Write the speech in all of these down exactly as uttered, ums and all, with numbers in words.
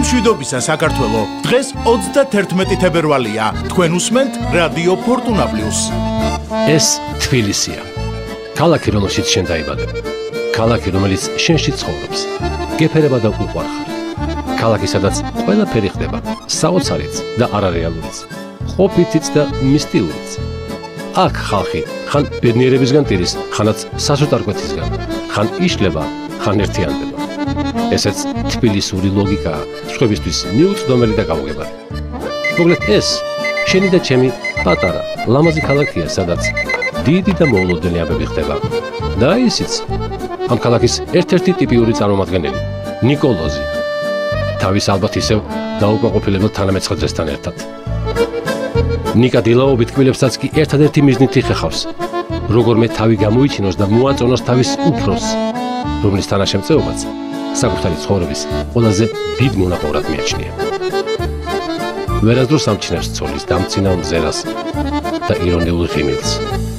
მშვიდობისა საქართველო. დღეს ოცდათერთმეტი თებერვალია. თქვენ უსმენთ რადიო ფორტუნა პლუს. ეს თბილისია. ქალაქი, რომელშიც შენ დაიბადე. ქალაქი, რომელიც შენში ცხოვრობს. გეფერება და უყვარხარ. ქალაქი, სადაც ყველაფერი ხდება, საოცარიც და არარეალურიც. ყოფითიც და მისტიურიც. აქ ხალხი ხან ბედნიერებისგან ტირის, ხანაც სასოთარკვეთისგან, ხან იშლება, ხან ერთიანდება. ესეც თბილისური ლოგიკაა, სხვებისთვის მიუწვდომელი და გაუგებარი. მოკლედ ეს შენი და ჩემი პატარა, ლამაზი ქალაქია, სადაც დიდი და მოულოდნელი ამბები ხდება. და ისიც ამ ქალაქის ერთ-ერთი ტიპიური წარმომადგენელი, ნიკოლოზი. თავის ალბათ ისევ დაუკმაყოფილებელ თანამეცხედრესთან ერთად. ნიკა დილაობით კბილებსაც კი ერთადერთი მიზნით იხეხავს, როგორმე თავი გამოიჩინოს და მოაწონოს თავის უფროსს, რომლის თანაშემწეობაც საკუთარი ცხოვრების ყველაზე დიდ მონაპოვრად მიაჩნია. ვერასდროს ამჩნევს ცოლის დამცინავ მზერას და ირონიულ ღიმილს.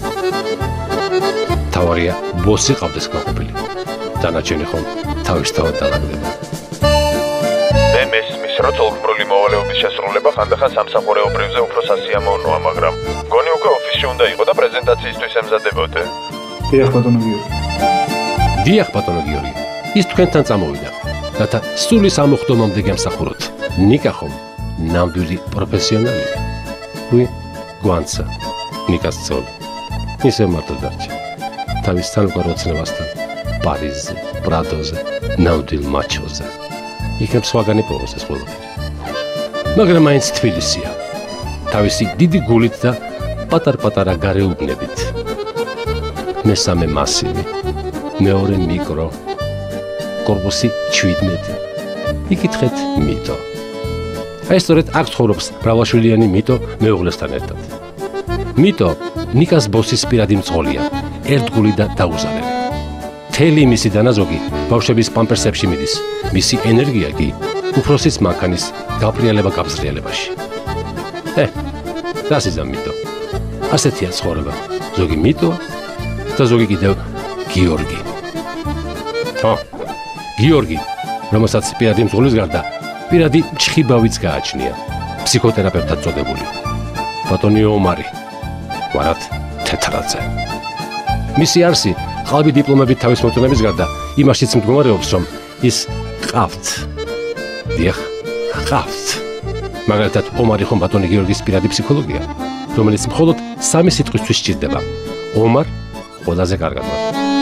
თავარია ბოსი ყავდეს გაყოფილი, დანარჩენი ხომ თავისთავად დაალაგდება. მე მესმის, რომ თოლქმრული მოვალეობის შესრულება ხანდახან სამსახურეობრივზე უფრო სასიამოვნოა, მაგრამ გონი უკვე ოფისში უნდა იყო და პრეზენტაციისთვის ემზადებოდე. დიახ, ბატონო გიორგი. დიახ, ბატონო გიორგი. ის თქვენთან წამოვიდა, რათა სულის ამოხდომამდე გემსახუროთ. ნიკა ხომ ნამდვილი პროფესიონალია. ვი, გვანცა, ნიკას ცოლი. ისე მარტო დარჩა. თავის თანმოკვეთილობასთან პარიზზე, პრადოზე, ნამდვილ მაჩოზე. იქნებ სხვაგანი პოვოს ეს ყველაფერი. მაგრამ მაინც თბილისია. თავისი დიდი გულით და პატარ-პატარა გარეუბნებით. მესამე მასივი, მეორე მიკრო, კორპუსი ჩვიდმეტი. იკითხეთ მიტო. აი სწორედ აქ ცხოვრობს მრავალშვილიანი მიტო მეუღლესთან ერთად. მიტო ნიკას ბოსის პირადი მძღოლია, ერთგული და დაუზარელი. მთელი მისი დანაზოგი ბავშვების პამპერსებში მიდის, მისი ენერგია კი უფროსის მანქანის გაბრიალება-გაბზრიალებაში. ე, რას იზამ მიტო? ასეთია ცხოვრება. ზოგი მიტო და ზოგი კიდევ გიორგი. ხო, გიორგი, რომელსაც პირადი მძღოლის გარდა პირადი ჩხიბავიც გააჩნია, ფსიქოთერაპევტად წოდებული. ბატონი ომარი, ვარად თეთრაძე. მისი არსი ყალბი დიპლომებით თავის მოტონების გარდა იმაშიც მდგომარეობს, რომ ის ყავთ. დიახ, ყავთ. მაგალითად, ომარი ხომ ბატონი გიორგის პირადი ფსიქოლოგია, რომელიც მხოლოდ სამი სიტყვისთვის სჭირდება. ომარ ყველაზე კარგად ვარ.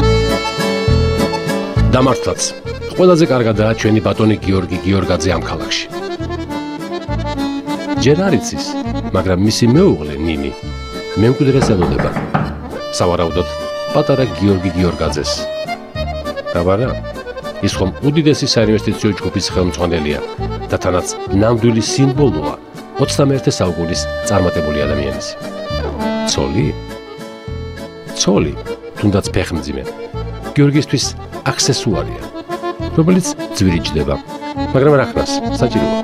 დამართლაც, ყველაზე კარგადაა ჩვენი ბატონი გიორგი გიორგაძე ამ ქალაქში. ჯერ არ იცის, მაგრამ მისი მეუღლე ნინი მემკვიდრეს ელოდება. სავარაუდოდ პატარა გიორგი გიორგაძეს. გაბარა, ის ხომ უდიდესი საინვესტიციო ჯგუფის ხელმძღვანელია და თანაც ნამდვილი სიმბოლოა ოცდამეერთე საუკუნის წარმატებული ადამიანის. ცოლი? ცოლი, თუნდაც ფეხმძიმე, გიორგისთვის აქსესუარია, რომელიც ძვირიჭდება, მაგრამ რახნას საჭიროა.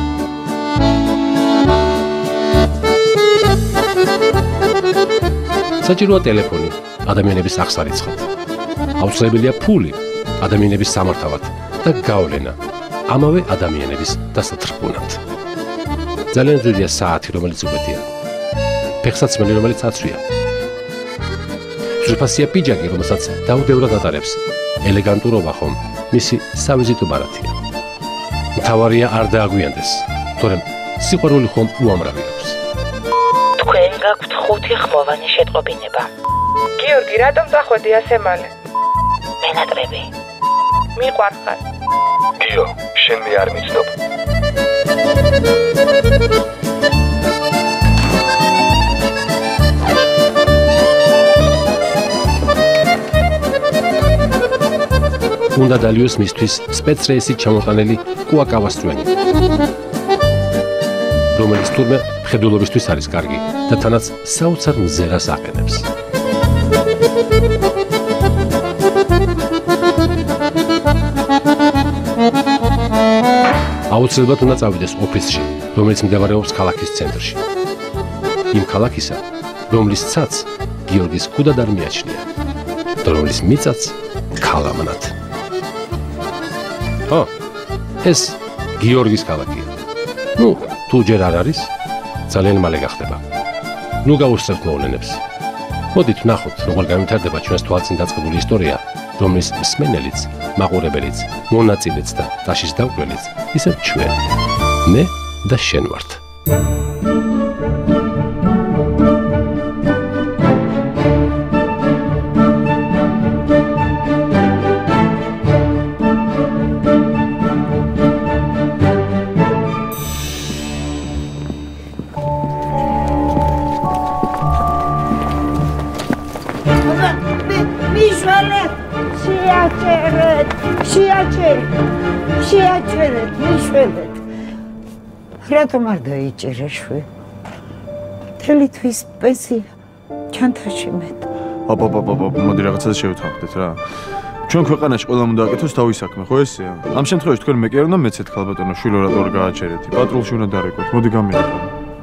საჭიროა ტელეფონი, ადამიანების აღსარიცხად. აუცილებელია ფული, ადამიანების სამართავად და გავლენა, ამავე ადამიანების დასათრფუნად. ძალიან ძვირია საათი, რომელიც უპეტია. ფეხსაცმელი, რომელიც აცვია. ძვირფასია პიჯაკი, რომელსაც დაუდევრად ატარებს. ელეგანტურობა ხომ მისი სავიზიტო ბარათია. მთავარია არ დააგვიანდეს, თორემ სიყვარული ხომ უამრავი აქვს. თქვენ გაქვთ ხუთი ხმოვანი შეტყობინება. გიორგი, რატომ წახვედი ასე მალე? მენატრები. მიყვარხარ. გიო, შენ მე არ მიცნობ. უნდა დალიოს მისთვის სპეცრეისით ჩამოყანელი კუაკავასწვენი, რომელიც თურმე მხედველობისთვის არის კარგი და თანაც საოცარ მზერას აყენებს. აუცილებლად უნდა წავიდეს ოფისში, რომელიც მდებარეობს ქალაქის ცენტრში. იმ ქალაქისა, რომლის ცაც გიორგის კუდად არ მიაჩნია და რომლის მიწაც ქალამნად. ო, ეს გიორგის ქალაქია. ნუ, თუ ჯერ არ არის, ძალიან მალე გახდება. ნუ გავუსწრებთ მოვლენებს. მოდით ვნახოთ, როგორ განვითარდება ჩვენს თვალწინ დაწყებული ისტორია, რომლის მსმენელიც, მაყურებელიც, მონაწილეც და დაშის დამკვრელიც ისევ ჩვენ. მე და შენ ვართ. შეაჩერეთ, მიშველეთ. რატომ არ დაიჭერე შვე? მთელი თვის პენსია ჩანთაში მეტ. აბა, აბა, აბა, მოდი რაღაცას შევთანხმდეთ რა. ჩვენ ქვეყანაში ყველამ უნდა აკეთოს თავის საქმე, ხო ესეა? ამ შემთხვევაში თქვენ მე კი არ უნდა მეცეთ ქალბატონო, შვილო რატო არ გააჩერეთი? პატრულში უნდა დარეკოთ. მოდი გამიგეთ.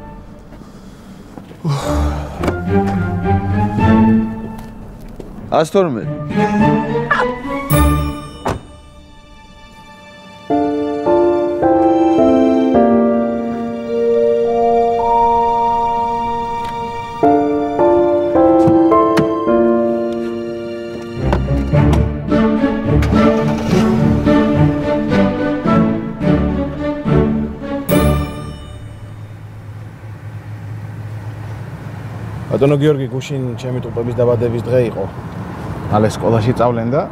ას თორმეტ. ბატონო გიორგი, გუშინ ჩემი ტუპების დაბადების დღე იყო. მალე სკოლაში წავლენ და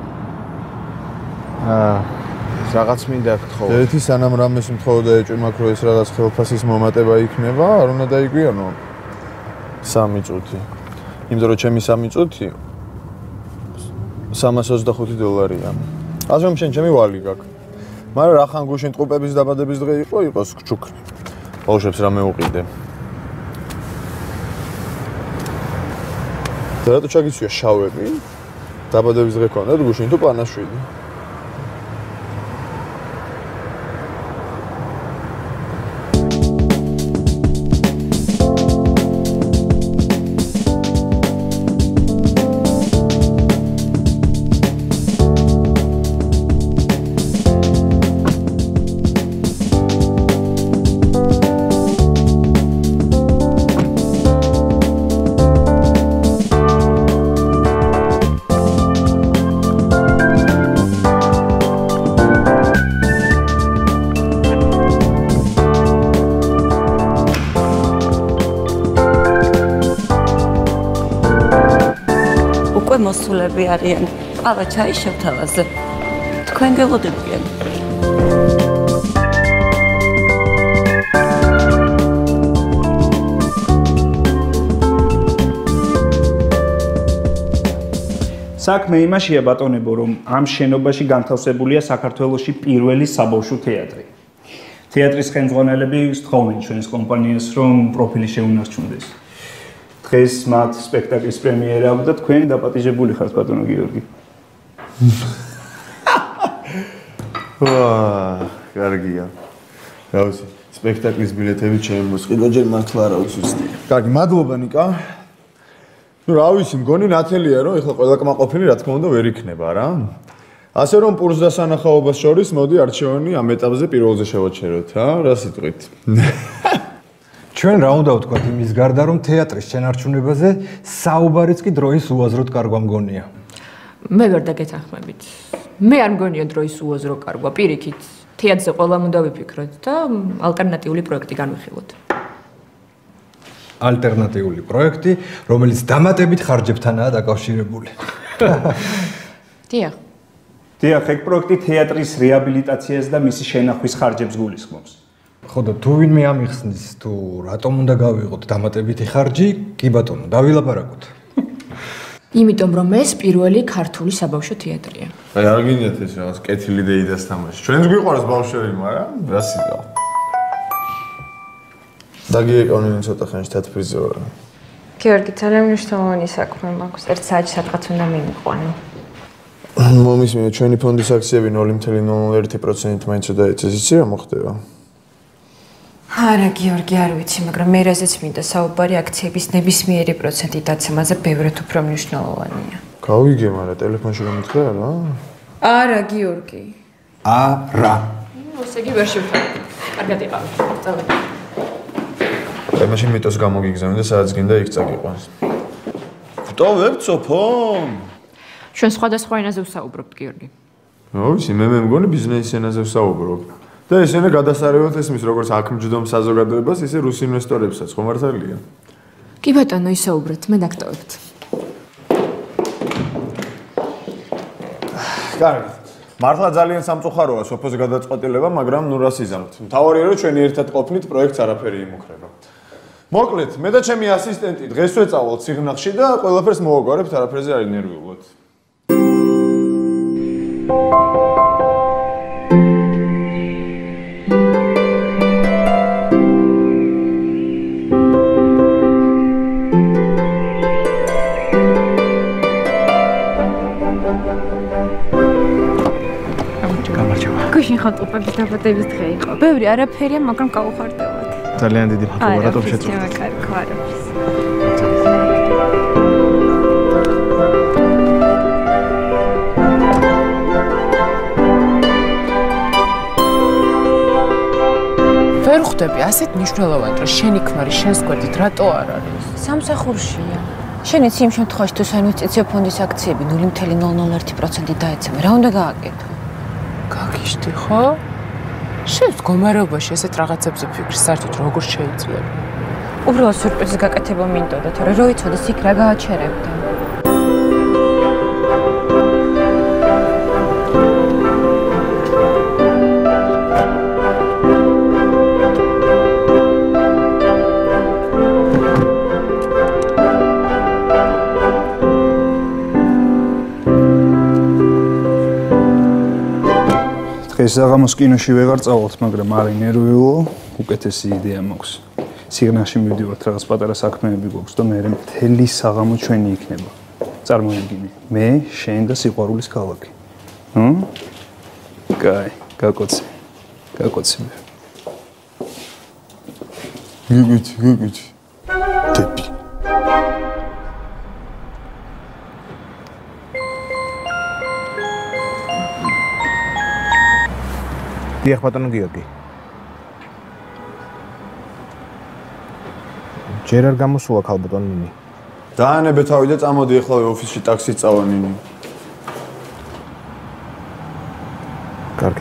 აა რაღაც მინდა გთხოვო. ერთი სანამ რამეს მთხოვ და ეჭვმაქ რომ ეს რაღაც ხელფასის მომატება იქნება, არ უნდა დაიგვიანო სამი წუთი. იმიტომ რომ ჩემი სამი წუთი სამას ოცდახუთი დოლარია. ასე რომ შენ ჩემი ვალი გაქვს. მაგრამ რა ხან გუშინ ტუპების დაბადების დღე იყო, იყოს ჩუქნი. ბავშვებს რა მეუყიდე. და რატო ჩაგიცვია შავები? დაბადების დღე ქონდათ გუშინ თუ პანაშვილი? მოსულები არიან. ყავა ჩაი შევთავაზე. თქვენ გელოდებიან. საქმე იმაშია ბატონებო, რომ ამ შენობაში განთავსებულია საქართველოში პირველი საბავშვო თეატრი. თეატრის ხელმძღვანელები სთხოვენ ჩვენს კომპანიას, რომ პროფილი შეუნარჩუნდეს. დღეს მათ სპექტაკლის პრემიერა აქვს და თქვენ დაპატიჟებული ხართ ბატონო გიორგი. ვაა, კარგია. რავი, სპექტაკლის ბილეთები ჩემი მოსყიდვა ჯერ მართლა არ აუცილებელი. კარგი, მადლობა ნიკა. ნუ რა ვიცი, მგონი ნათელია რომ ეხლა ყველა კმაყოფილი რა თქმა უნდა ვერ იქნება რა. ასე რომ პურს და სანახაობას შორის მოდი არჩევანი ამ ეტაპზე პირველზე შევაჩეროთ, რა? რა სიტყვით? ჩვენ რა უნდა ვთქვათ იმის გარდა რომ თეატრის შენარჩუნებაზე საუბარიც კი დროის უაზროდ კარგვა მგონია. მე ვერ დაგეთანხმებით. მე არ მგონია დროის უაზრო კარგვა, პირიქით. თეატრზე ყველამ უნდა ვიფიქროთ და ალტერნატიული პროექტი განვიხილოთ. ალტერნატიული პროექტი, რომელიც დამატებით ხარჯებთანაა დაკავშირებული. დიახ. დიახ, ეგ პროექტი თეატრის რეაბილიტაციას და მისი შენახვის ხარჯებს გულისხმობს. ხო და თუ ვინმე ამიხსნის, თუ რატომ უნდა გავიღოთ დამატებითი ხარჯი, კი ბატონო, დავილაპარაკოთ. იმიტომ რომ ეს პირველი ქართული საბავშვო თეატრია. აი არ გინდათ ეს რაღაც კეთილი დეიდას თამაში. ჩვენს გვიყვარს ბავშვები, მაგრამ რა სიტყვა. დაგიეკონენ ცოტა ხანში თათბირზე ვარ. გიორგი, ძალიან მნიშვნელოვანი საქმე მაქვს. ერთ საათში სადღაც უნდა მიმიყვანო. მომისმინე, ჩვენი ფონდის აქციები ნული ფاصლე ნული ნული ერთი პროცენტით მაინც დაეცეს, იცი რა მოხდება? არა, გიორგი, არ ვიცი, მაგრამ მე რაზეც მინდა საუბარი აქციების ნებისმიერი პროცენტი დაცემაზე ბევრად უფრო მნიშვნელოვანია. გავიგე, მაგრამ ტელეფონში გამითხრა რა? არა, გიორგი. არა. ესე იგი ვერ შევთავაზეთ. კარგად იყავით. წავედით. აი მაშინ მეტოს გამოგიგზავნე და სადაც გინდა იქ წაგიყვანს. ვტოვებ სოფო? ჩვენ სხვადასხვა ენაზე ვსაუბრობთ, გიორგი. რა ვიცი, მე მე მგონი ბიზნესის ენაზე ვსაუბრობ. და ესენა გადასარევად ესმის როგორც აქ მჯდომ საზოგადოებას, ისე რუს ინვესტორებსაც, ხო მართალია? კი ბატონო, ისაუბრეთ, მე დაგტოვებთ. კარგი. მართლა ძალიან სამწუხაროა სოფოს გადაწყვეტილება, მაგრამ ნუ რას იზამთ. მთავარია რომ ჩვენი ერთად ყოფნით პროექტს არაფერი იმუქრება. მოკლედ, მე და ჩემი ასისტენტი დღეს ვეწავალთ სიღნაღში და ყველაფერს მოვაგვარებთ, არაფერზე არ ინერვიულოთ. გუშინ ხატუპების დაბადების დღე იყო. ბევრი არაფერია, მაგრამ გავუხარდებოდ. ძალიან დიდი მადლობა, რატომ შეწყვეტეთ? არა, კარგი, არაფერს. ვერ ხვდები ასეთ მნიშვნელოვან დროს შენი ქმარი შენს გვერდით რატო არ არის? სამსახურშია. შენიც იმ შემთხვევაში თუ საინვესტიციო ფონდის აქციები ნული მეთერთი ნული ნული ერთი პროცენტი დაეცემა, რა უნდა გააკეთო? გაგიშტი ხო? შენს მდგომარეობაში ესეთ რაღაცებზე ფიქრი საერთოდ როგორ შეიძლება? უბრალოდ სიურპრიზის გაკეთება მინდოდა, თორე რო იცოდეს იქ რა გააჩერებდა. ეს აღამოს კინოში ვეღარ წავალთ, მაგრამ არ ინერვიულო, უკეთესი იდეა მაქვს. სიღნაღში მივდივართ, რაღაც პატარა საქმეები გვაქვს და მე მთელი საღამო ჩვენი იქნება. წარმოვიდგინე, მე, შენ და სიყვარულის ქალაქი. ჰმ? კაი, გაკოცე. გაკოცე. გიგით, გიგით. დები. დიახ ბატონო გიორგი. ჯერ არ გამოსულა ქალბატონ ნინი. დაანებე თავი და წამოდი ახლავე ოფისში ტაქსით წავა ნინი. კარგი.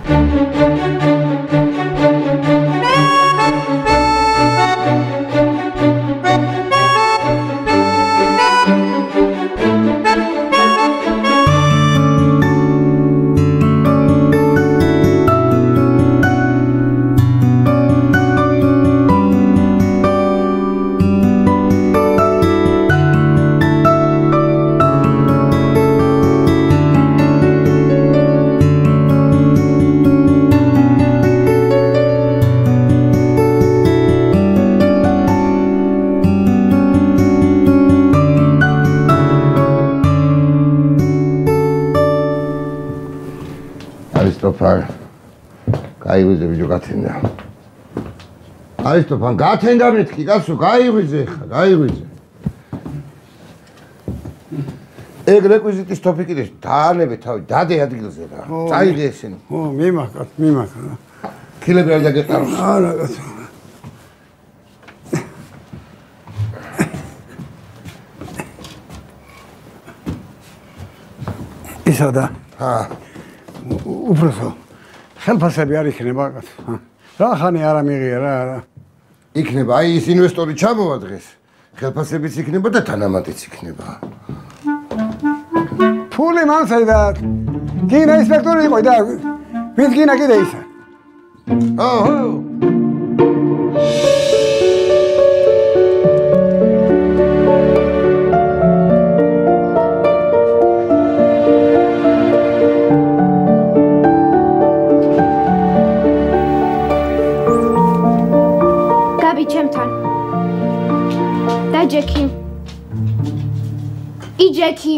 გაიღვიძე ბიჭო გათენდა. არისტოფან გათენდა მეთქი კაცო, გაიღვიძე ხა, გაიღვიძე. ეგ რეკვიზიტის ტოპიკი და დაანებე თავი, დადე ადგილზე რა. წაიღე ესენი. ო, მიმახათ, მიმახათ. ქილები არ დაგეყარო. არა კაცო. ისადა. ჰა. უბრალოდ ხელფასები არ იქნება კაცო. რა ხანი არ ამიღია რა რა. იქნება, აი ის ინვესტორი ჩამოვა დღეს. ხელფასებიც იქნება და თანამატიც იქნება. ფული მანსაიდა. გინა ინსპექტორი იყო და ვინც გინა კიდე ისა. აჰა. Jackie. I Jackie.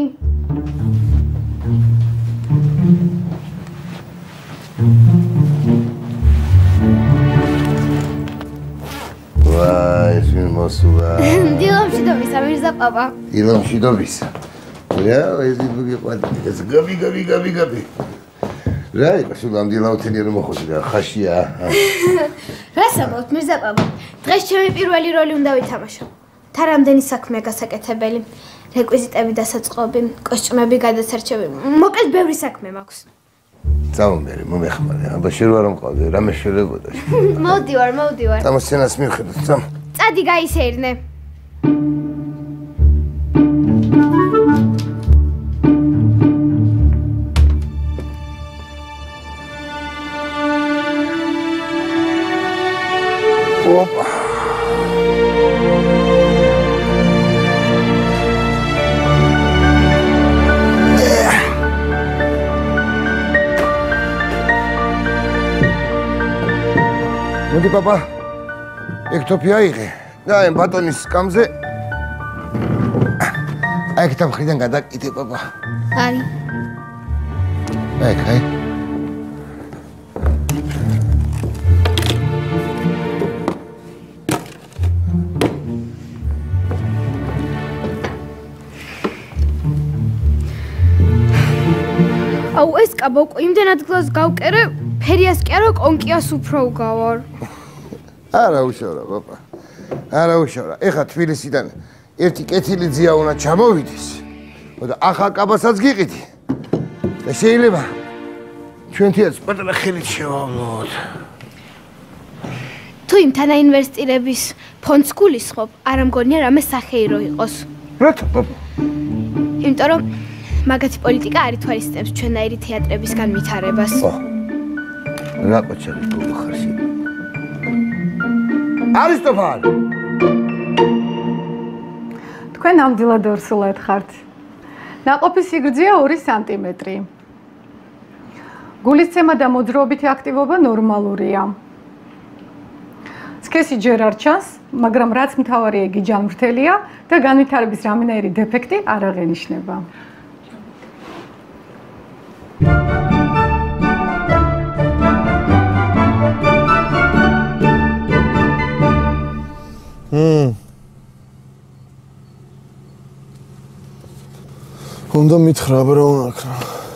Vay, şimdi masuva. Diyorum şu da bisa bir zap baba. Diyorum şu da bisa. Ya, ez bu gibi ez gabi gabi gabi gabi. რა იყო სულ ამ დილაუთენი რომ მოხოდი რა ხაშია რასაბოთ მირზაპაპა დღეს ჩემი პირველი როლი უნდა ვითამაშო თა რამდენი საქმეა გასაკეთებელი რეკვიზიტები დასაწყობი კოსტიუმები გადასარჩევი მოკლედ ბევრი საქმე მაქვს წაუნდერი მომეხმარე აბა შენ რა მყავდი რამე შეიძლება მოვდივარ მოვდივარ თამაშ სცენას მივხედოთ წამ წადი გაისერნე Opa. მოდი პაპა ექთოფი აიღე და ამ ბატონის სკამზე აი ქთა მხრიდან გადაკიდე პაპა არი აი ხაი აუ ეს კაბა უკვე იმდენად გლას გავკერე ფერიას კი არა კონკიას უფრო გავარ არა უშავრა პაპა არა უშავრა ეხა თბილისიდან ერთი კეთილი ძია უნდა ჩამოვიდეს და ახალ კაბასაც გიყიდი და შეიძლება ჩვენთვიაც პატარა ხელით შევავლოთ თუ იმ თანაინვესტირების ფონდს გულისხმობ არა მგონია რამე სახეირო იყოს რატო პაპა იმიტომ რომ მაგათი პოლიტიკა არ ითვალისწინებს ჩვენაირი თეატრების განვითარებას რა ყოჩები გულხარში არისტოფან თქვენ ნამდვილად ორსულად ხართ ნაყოფის სიგრძეა ორი სანტიმეტრი გულისცემა და მოძრაობითი აქტივობა ნორმალურია სქესი ჯერ არ ჩანს მაგრამ რაც მთავარია იგი ჯანმრთელია და განვითარების რამენაირი დეფექტი არ აღენიშნება მმ უნდა მითხრა აბა რა უნაქრა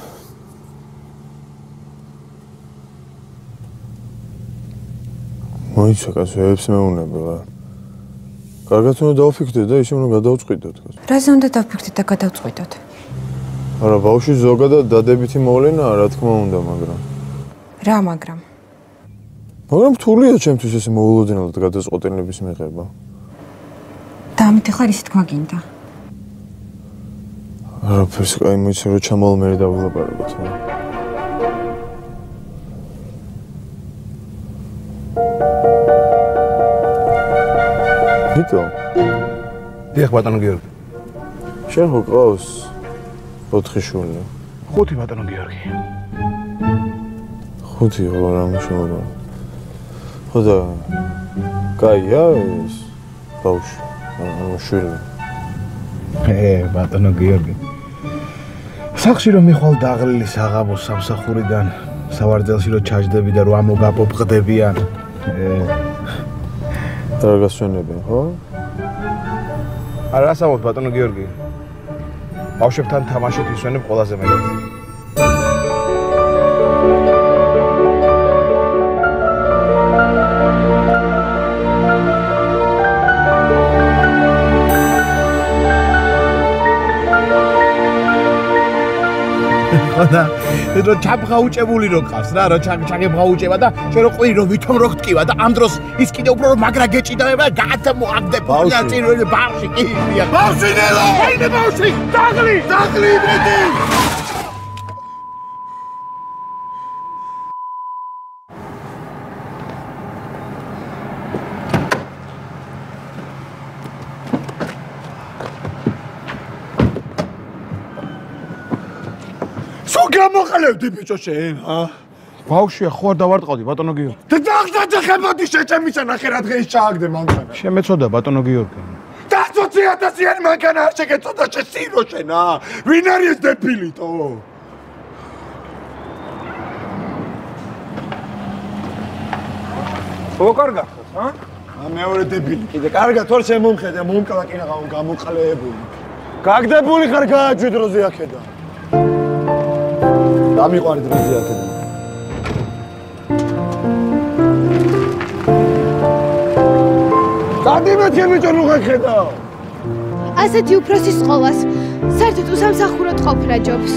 მოიცა კაცებს მეუნება კარგად უნდა დავფიქრდე და ისე უნდა გადავწყვიტოთ რაზე უნდა დავფიქრდეთ და გადავწყვიტოთ არა ბავშვი ზოგადად დადებითი მოვლენაა რა თქმა უნდა მაგრამ რა მაგრამ მაგრამ რთულია ჩემთვის ესე მოულოდნელად გადაწყვეტილების მიღება და ამით ახლა ისე თქვა გინდა არაფერს კაი მოიცა რომ ჩამალ მე დავილაპარაკოთ ვიტო დიახ ბატონო გიორგი შენ ხო ყავს ოთხი შვილი ხუთი ბატონო გიორგი ხუთი ხო რა მშობა ხო და კაია ეს ბავშვი ანუ შვილი ე ბატონო გიორგი სახში რომ მიხვალ დაღლილი საღამოს სამსახურიდან სავარძელში რომ ჩაჯდები და რომ ამოგაპოპყდებიან რა გასვენებენ ხო არა ასამოთ ბატონო გიორგი ბავშვებთან თამაშით ისვენებ ყველაზე მეტად და რო ჩაბღაუჭებული რო ყავს რა რო ჩაგებღაუჭება და შენ რო ყვირი რო ვითომ რო ხტკივა და ამ დროს ის კიდე უფრო რო მაგრა გეჭიდაება გადმოაგდებული და წირველი ბავშვი კი ბავშვი ნელო აინე ბავშვი დაღლი დაღლი მეტი გამოყალევდი ბიჭო შენ, ა? ბავშვია, ხო არ დავარტყავდი ბატონო გიორგი. და დაგძახებოდი შეჭემისა ნახე რა დღეს ჩააგდე მანქანა. შემეწოდა ბატონო გიორგი. და ოცი ათასიანი მანქანა არ შეგეწოდა შეცირო შენ, ა? ვინ არის ეს დებილიტო? ო კარგა ხო, ა? ა მეორე დებილი. კიდე კარგა თორ შემომხედე, მომკლა კი რაღაც გამოყალეებული. გაგდებული ხარ გააჯვიდროზე აქედან. დამიყვარი დროზე აქედან. ადიმეთი ბიჭო რო გახედავ. ასეთი უფროსის სკოლას საერთოდ უსამსახუროდ ყოფნა ჯობს.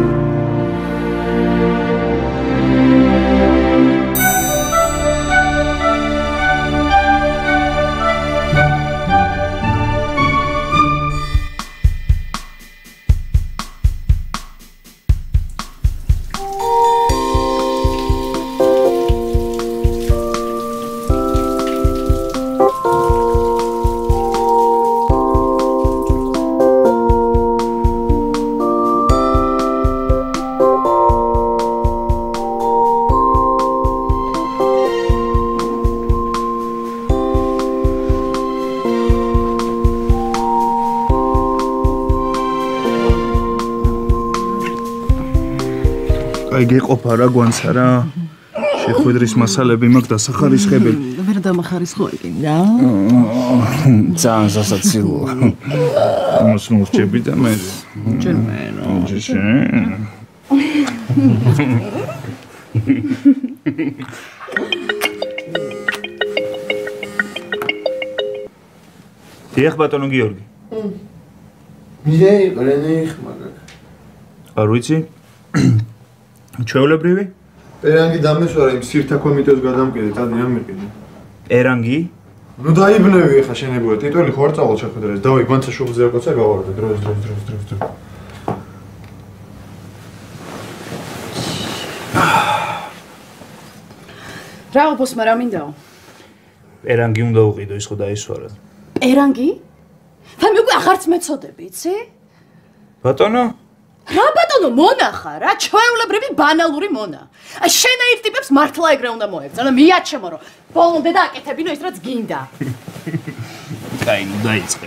გეყოფა რა გვანცა რა შეხვედრის მასალები მაქვს დასახარისხებელი ვერ დამახარისხო იგი რა ძალიან სასაცილოა ამას მოვჭები და მე ჯერმენო დიახ ბატონო გიორგი მიდე ყრენიხ მაგაკ არ ვიცი ჩვეულებრივი? პერანგი დამესვარა იმ სირთა კომიტეტს გადამკიდე, წადი რა მიყიდე. პერანგი? ნუ დაიბნევი ხა შენებულა, ტიტული ხო არ წავალ შეხვედრას. დავი გვანცა შუბლზე აკოცა გავარდე, დროს დროს დროს დროს დროს. რა უბოსმა რა მინდაო? პერანგი უნდა უყიდო ის ხო დაისვარა. პერანგი? ფამი უკვე აღარც მეწოდები, იცი? ბატონო? რა ბატონო მონახა რა ჩვეულებრივი ბანალური მონა. აი შენაირ ტიპებს მართლა ეგრე უნდა მოექცენ და მიაჩემო რომ ბოლომდე დააკეთებინო ის რაც გინდა. კაი ნუ დაიწყე.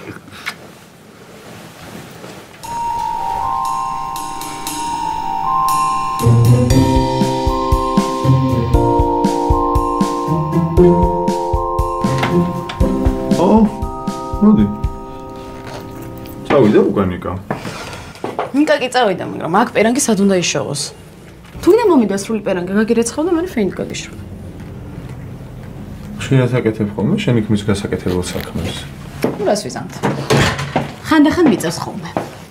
ო მოდი. წავიდა უკანიკა. ნიკა კი წავიდა, მაგრამ აქ პერანგი სად უნდა იშოვოს? თუნდაც მომიდა სრული პერანგი, გაგირეცხავ და მე ფეინტ გაგიშვა. ხშირად აკეთებ ხოლმე შენი ქმრის გასაკეთებელ საქმეს. ნუ რას ვიზამთ? ხანდახან მიწევს ხოლმე.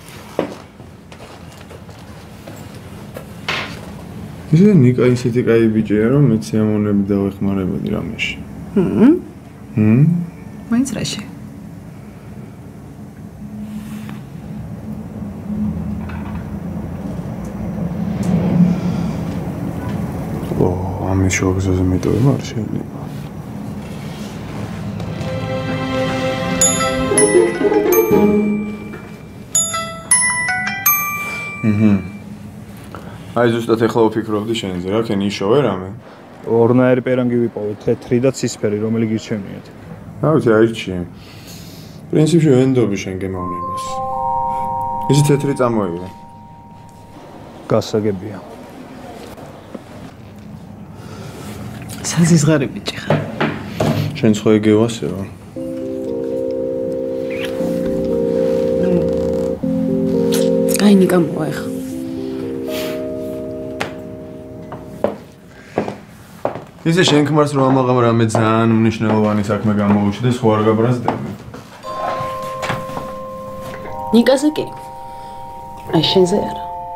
ისე ნიკა ისეთი კაი ბიჭია, რომ მეც სიამოვნებით დავეხმარებოდი რამეში. ჰმ? ჰმ? მაინც რაში? ამის შუაგზაზე მეტოვება არ შეიძლება. ჰმ. აი ზუსტად ეხლა ვფიქრობდი შენზე, რა ქენი იშოვე რამე? ორნაირი პერანგი ვიპოვე, თეთრი და ცისფერი, რომელი გირჩევნიათ? რა ვიცი, აირჩიე. პრინციპში ვენდობი შენ გემოვნებას. ისი თეთრი წამოიღე. გასაგებია. საზიზღარი ბიჭი ხარ. შენ ხო ეგევასეო? აი ნიკა მოახ. ისე შენ ქმარს რომ ამაღამ რამე ძალიან მნიშვნელოვანი საქმე გამოუჩნდეს, ხო არ გაბრაზდები? ნიკაზე კი. აი შენზე არა.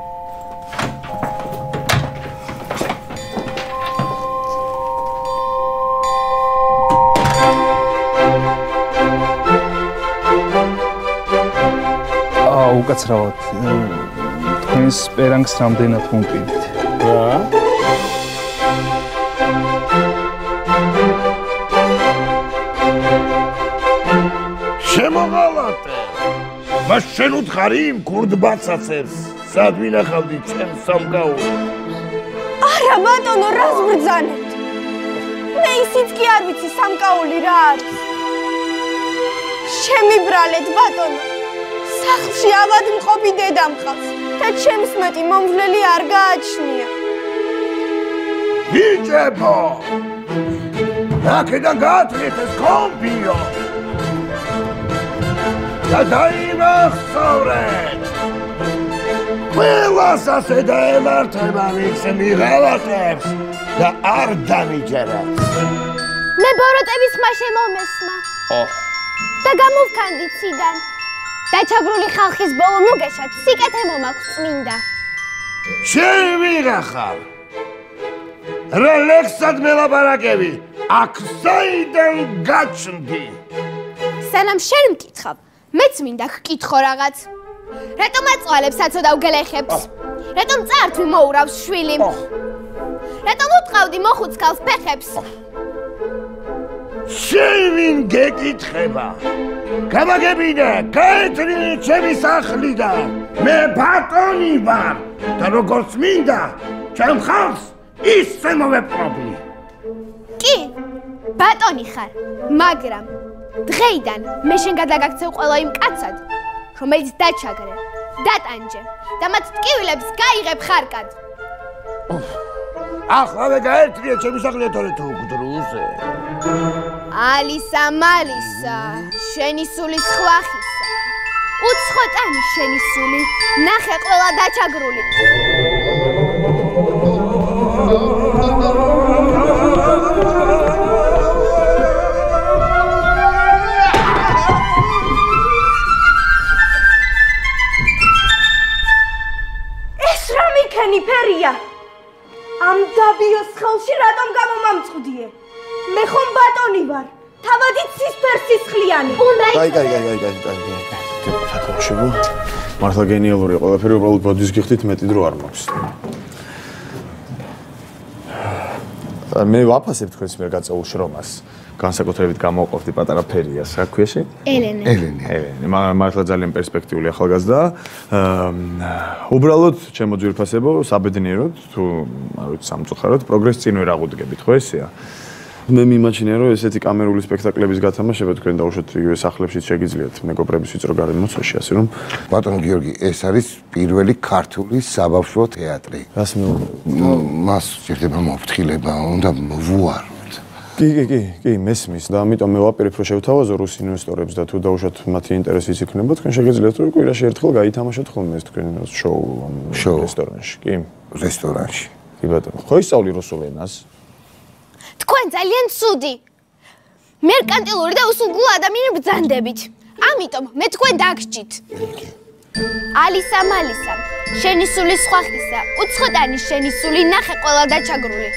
უკაცრავად თქვენს პერანგს რამდენად მომპირდით? რა? შემოღალატე! მას შენ უთხარი იმ ქურდ ბაცაცებს, სად ვინახავდი ჩემს სამკაულს? არა ბატონო, რას ბრძანებთ? მე ისიც კი არ ვიცი სამკაული რა არის. შემიბრალეთ ბატონო. სახლში ავად მყოფი დედა მყავს და ჩემს მეტი მომვლელი არ გააჩნია. ბიჭებო! აქედან გაატრიეთ ეს კომბიო! და დაიმახსოვრეთ! ყველას ასე დაემართება, ვინც მიღალატებს და არ დამიჯერებს. მე ბოროტების ხმა შემომესმა. ო, და გამოვქანდით ციდან. დაჩაგრული ხალხის ბოლო მოგეშათ, სიკეთე მომაქვს წმინდა. შენ ვიღა ხარ? რელექსად მელაპარაკები, აქ საიდან გაჩნდი? სანამ შენ მკითხავ, მეც მინდა გკითხო რაღაც. რატომ აწვალებს აცოდავ გლეხებს? რატომ წართვი მოურავს შვილი? რატომ უტყავდი მოხუცქალს ფეხებს? შენ ვინ გეკითხება? გამაგებინე, გაეთრინე ჩემი სახლიდან. მე ბატონი ვარ და როგორც მინდა, ჩემ ხალხს ისე მოვეპყრობი. კი, ბატონი ხარ, მაგრამ დღეიდან მე შენ გადაგაქცევ ყველა იმ კაცად, რომელიც დაჩაგრე, დატანჯე და მათ ტკივილებს გაიღებ ხარკად. ახლავე გაერთრიე ჩემი სახლიდან თორე თუ გდრუზე. ალისა მალისა, შენი სული სხვა ხისა. უცხოტანი შენი სული, ნახე ყველა დაჩაგრული. ეს რა მიქენი ფერია? ამ დაბიოს ხელში რატომ გამომამწყდიე? მე ხომ ბატონი ვარ, თავადით სისფერ-სისხლიანი. კაი, კაი, კაი, კაი, კაი, კაი, კაი. ფათოშებო. მართლა გენიალური ყველაფერი, უბრალოდ ბოდის გიხდით, მეტი დრო არ მაქვს. მე ვაფასებ თქვენს მიერ გაწეულ შრომას. განსაკუთრებით გამოვყოფდი პატარა ფერიას, რა ქვია შე? ელენე. ელენე. ელენე. მართლა ძალიან პერსპექტიული ახალგაზრდა. უბრალოდ ჩემო ძვირფასებო, საბედნიეროდ თუ არ ვიცი სამწუხაროდ პროგრესს წინ ვერ აღუდგებით, ხო ესეა? მე მიმაჩნია რომ ესეთი კამერული სპექტაკლების გათამაშება თქვენ დაუშვათ იგივე სახლებშიც შეგიძლიათ მეგობრების ვიწრო გარემოცვაში, ასე რომ ბატონ გიორგი, ეს არის პირველი ქართული საბავშვო თეატრი. რას მეუბნები? მას შეიძლება მოფრთხილება, უნდა ვუარო. კი, კი, კი, კი, მესმის და ამიტომ მე ვაპირებ რომ შევთავაზო რუს ინვესტორებს და თუ დაუშვათ მათი ინტერესიც იქნება, თქვენ შეგიძლიათ რომ კვირაში ერთხელ გაითამაშოთ ხოლმე ეს თქვენ შოუ რესტორანში, კი? რესტორანში. კი ბატონო, ხო ისწავლი რუსულ ენას? თქვენ ძალიან ცუდი. მერკანტილური და უსულგულ ადამიანები ბრძანდებით. ამიტომ მე თქვენ დაგსჯით. ალისა მალისა, შენი სული სხვა ხისა, უცხოტანი შენი სული, ნახე ყველა დაჩაგრული.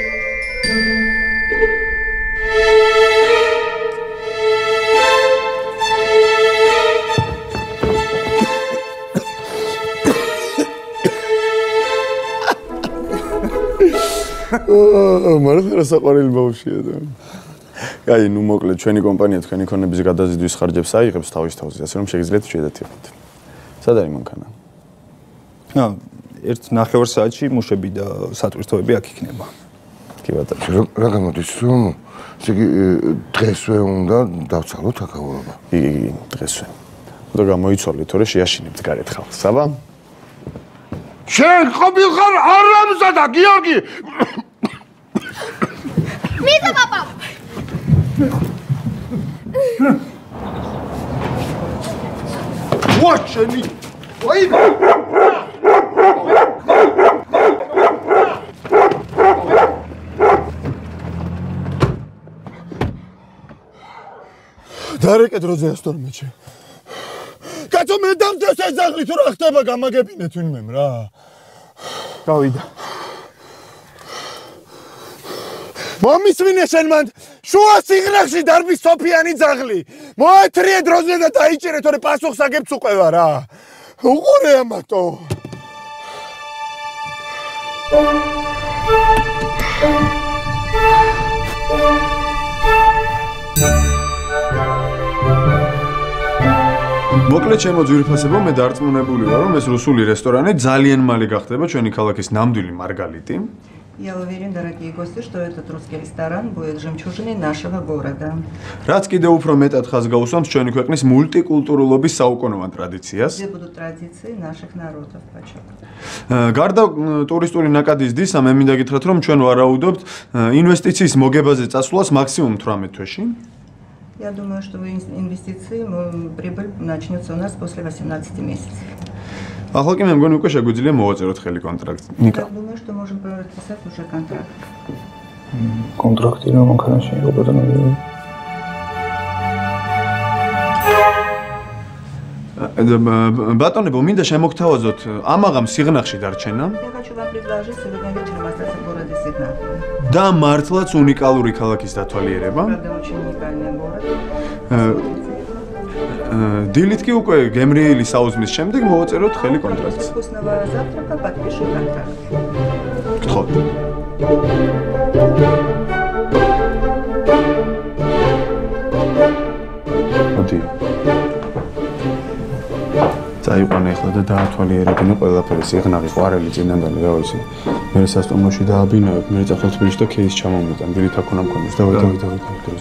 მართლა რა საყვარელი ბავშვია და. აი, ნუ მოკლედ ჩვენი კომპანია თქვენი ქონების გადაზიდვის ხარჯებს აიღებს თავის თავზე, ასე რომ შეგიძლიათ შედათებოთ. სად არის მანქანა? ა, ერთ ნახევარ საათში მუშები და სატვირთოები აქ იქნება. კი ბატონო. რა გამოდის რომ ესე იგი დღესვე უნდა დავცალოთ აკაურობა? კი, კი, კი, დღესვე. და გამოიცვალეთ, თორე შეაშინებთ გარეთ ხალხს, აბა? შენ ყოფილ ხარ არამზადა გიორგი. მიდა პაპა. ვაჩენი. ვაი. დარეკეთ როზე ასტორმეჩე. კაცო მე დამძეს ეს ზაღლი თუ რა ხდება გამაგებინეთ ვინმემ რა. გავიდა. მომისმინე შენ მან შუა სიღრაღში დარბის სოფიანი ძაღლი. მოეთრიე დროზე და დაიჭერე თორე პასუხს აგებს უყევა რა. უყურე ამათო. მოკლედ ჩემო ძვირფასებო, მე დარწმუნებული ვარ, რომ ეს რუსული რესტორანი ძალიან მალე გახდება ჩვენი ქალაქის ნამდვილი მარგალიტი. Я уверен, дорогие гости, что этот русский ресторан будет жемчужиной нашего города. რაც კიდევ უფრო მეტად ხაზს გაუსვამს ჩვენი ქვეყნის მულტიკულტურულობის საუკუნოვან ტრადიციას. Где будут традиции наших народов, почему? გარდა ტურისტული ნაკადის დისა, მე მინდა გითხრათ, რომ ჩვენ ვარაუდობთ ინვესტიციის მოგებაზე წასვლას მაქსიმუმ თვრამეტ თვეში. Я думаю, что инвестиции, прибыль начнется у нас после восемнадцати месяцев. ახლა კი მე მგონი უკვე შეგვიძლია მოვაწეროთ ხელი კონტრაქტი. Я думаю, что можем подписать уже контракт. კონტრაქტი რა მანქანაში იყო ბატონო? ბატონებო, მინდა შემოგთავაზოთ, ამაღამ სიღნაღში დარჩენა. Я хочу вам предложить сегодня вечером остаться в городе Сигнал. და მართლაც უნიკალური ქალაქის დათვალიერება. Правда, очень уникальный город. დილით კი უკვე გემრიელი საუზმის შემდეგ მოვაწეროთ ხელი კონტრაქტს. Вкусного завтрака подпишем контракт. გთხოვთ. მოდი. წაიყვანე ახლა და დაათვალიერებინე ყველაფერი, სიღნაღი, ყვარელი, წინანდალი, რა ვიცი. მე სასტუმროში დააბინავებ, მე წახელ თბილისში და кейს ჩამომიტან, დილით აქ უნდა მქონდეს. დავი, დავი, დავი, დავი.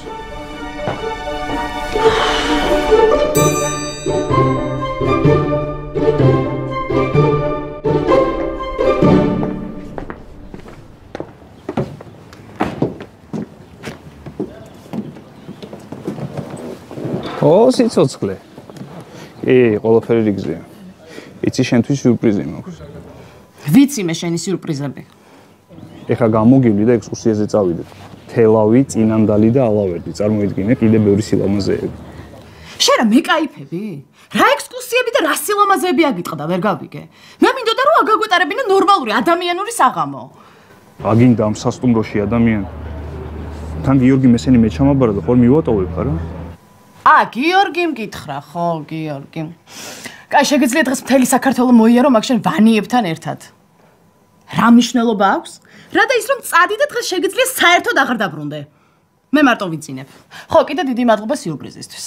ო, სიცოცხლე. კი, ყველაფერი რიგზეა. იცი შენთვის სიურპრიზი მაქვს. ვიცი მე შენი სიურპრიზები. ეხა გამოგივლი და ექსკურსიაზე წავიდეთ. თელავი, წინანდალი და ალავერდი. წარმოიდგინე კიდე ბევრი სილამაზეები. შენ რა მეკაიფები? რა ექსკურსიები და რა სილამაზეები აგიტყდა, ვერ გავიგე. მე მინდოდა რომ აგაგვეტარებინა ნორმალური ადამიანური საღამო. აგინდა ამ სასტუმროში ადამიანი. თან გიორგი მესენი მე ჩამაბარა და ხოლმე მივატოვებ, არა? ა, გიორგი მკითხრა, ხო, გიორგი. კაი, შეგიძლია დღეს მთელი საქართველო მოიარო მაგ შენ ვანიებთან ერთად. რა მნიშვნელობა აქვს? რა და ის რომ წადი და დღეს შეგიძლია საერთოდ აღარ დაბრუნდე. მე მარტო ვიცინებ. ხო, კიდე დიდი მადლობა სიურპრიზისთვის.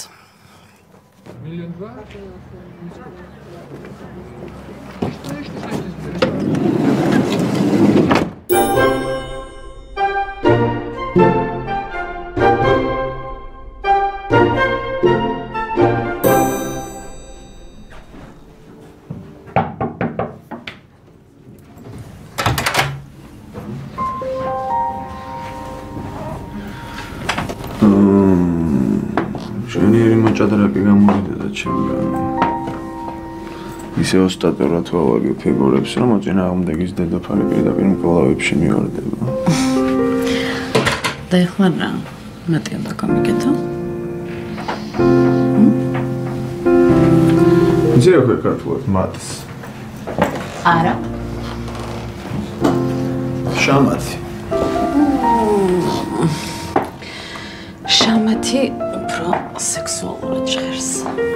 შენიერი მოჭადრაკე გამოვიდა და ჩემგან. ისე ოსტატურად ვავაგებ ფიგურებს, რომ მოწინააღმდეგის დედოფალი პირდაპირ მკლავებში მივარდება. და ეხლა რა? მეტი უნდა გამიგეთო? იცი რა ქვია ქართულად მათს? არა. შამათი. შამათი უფრო სექსუალურად ჟღერს.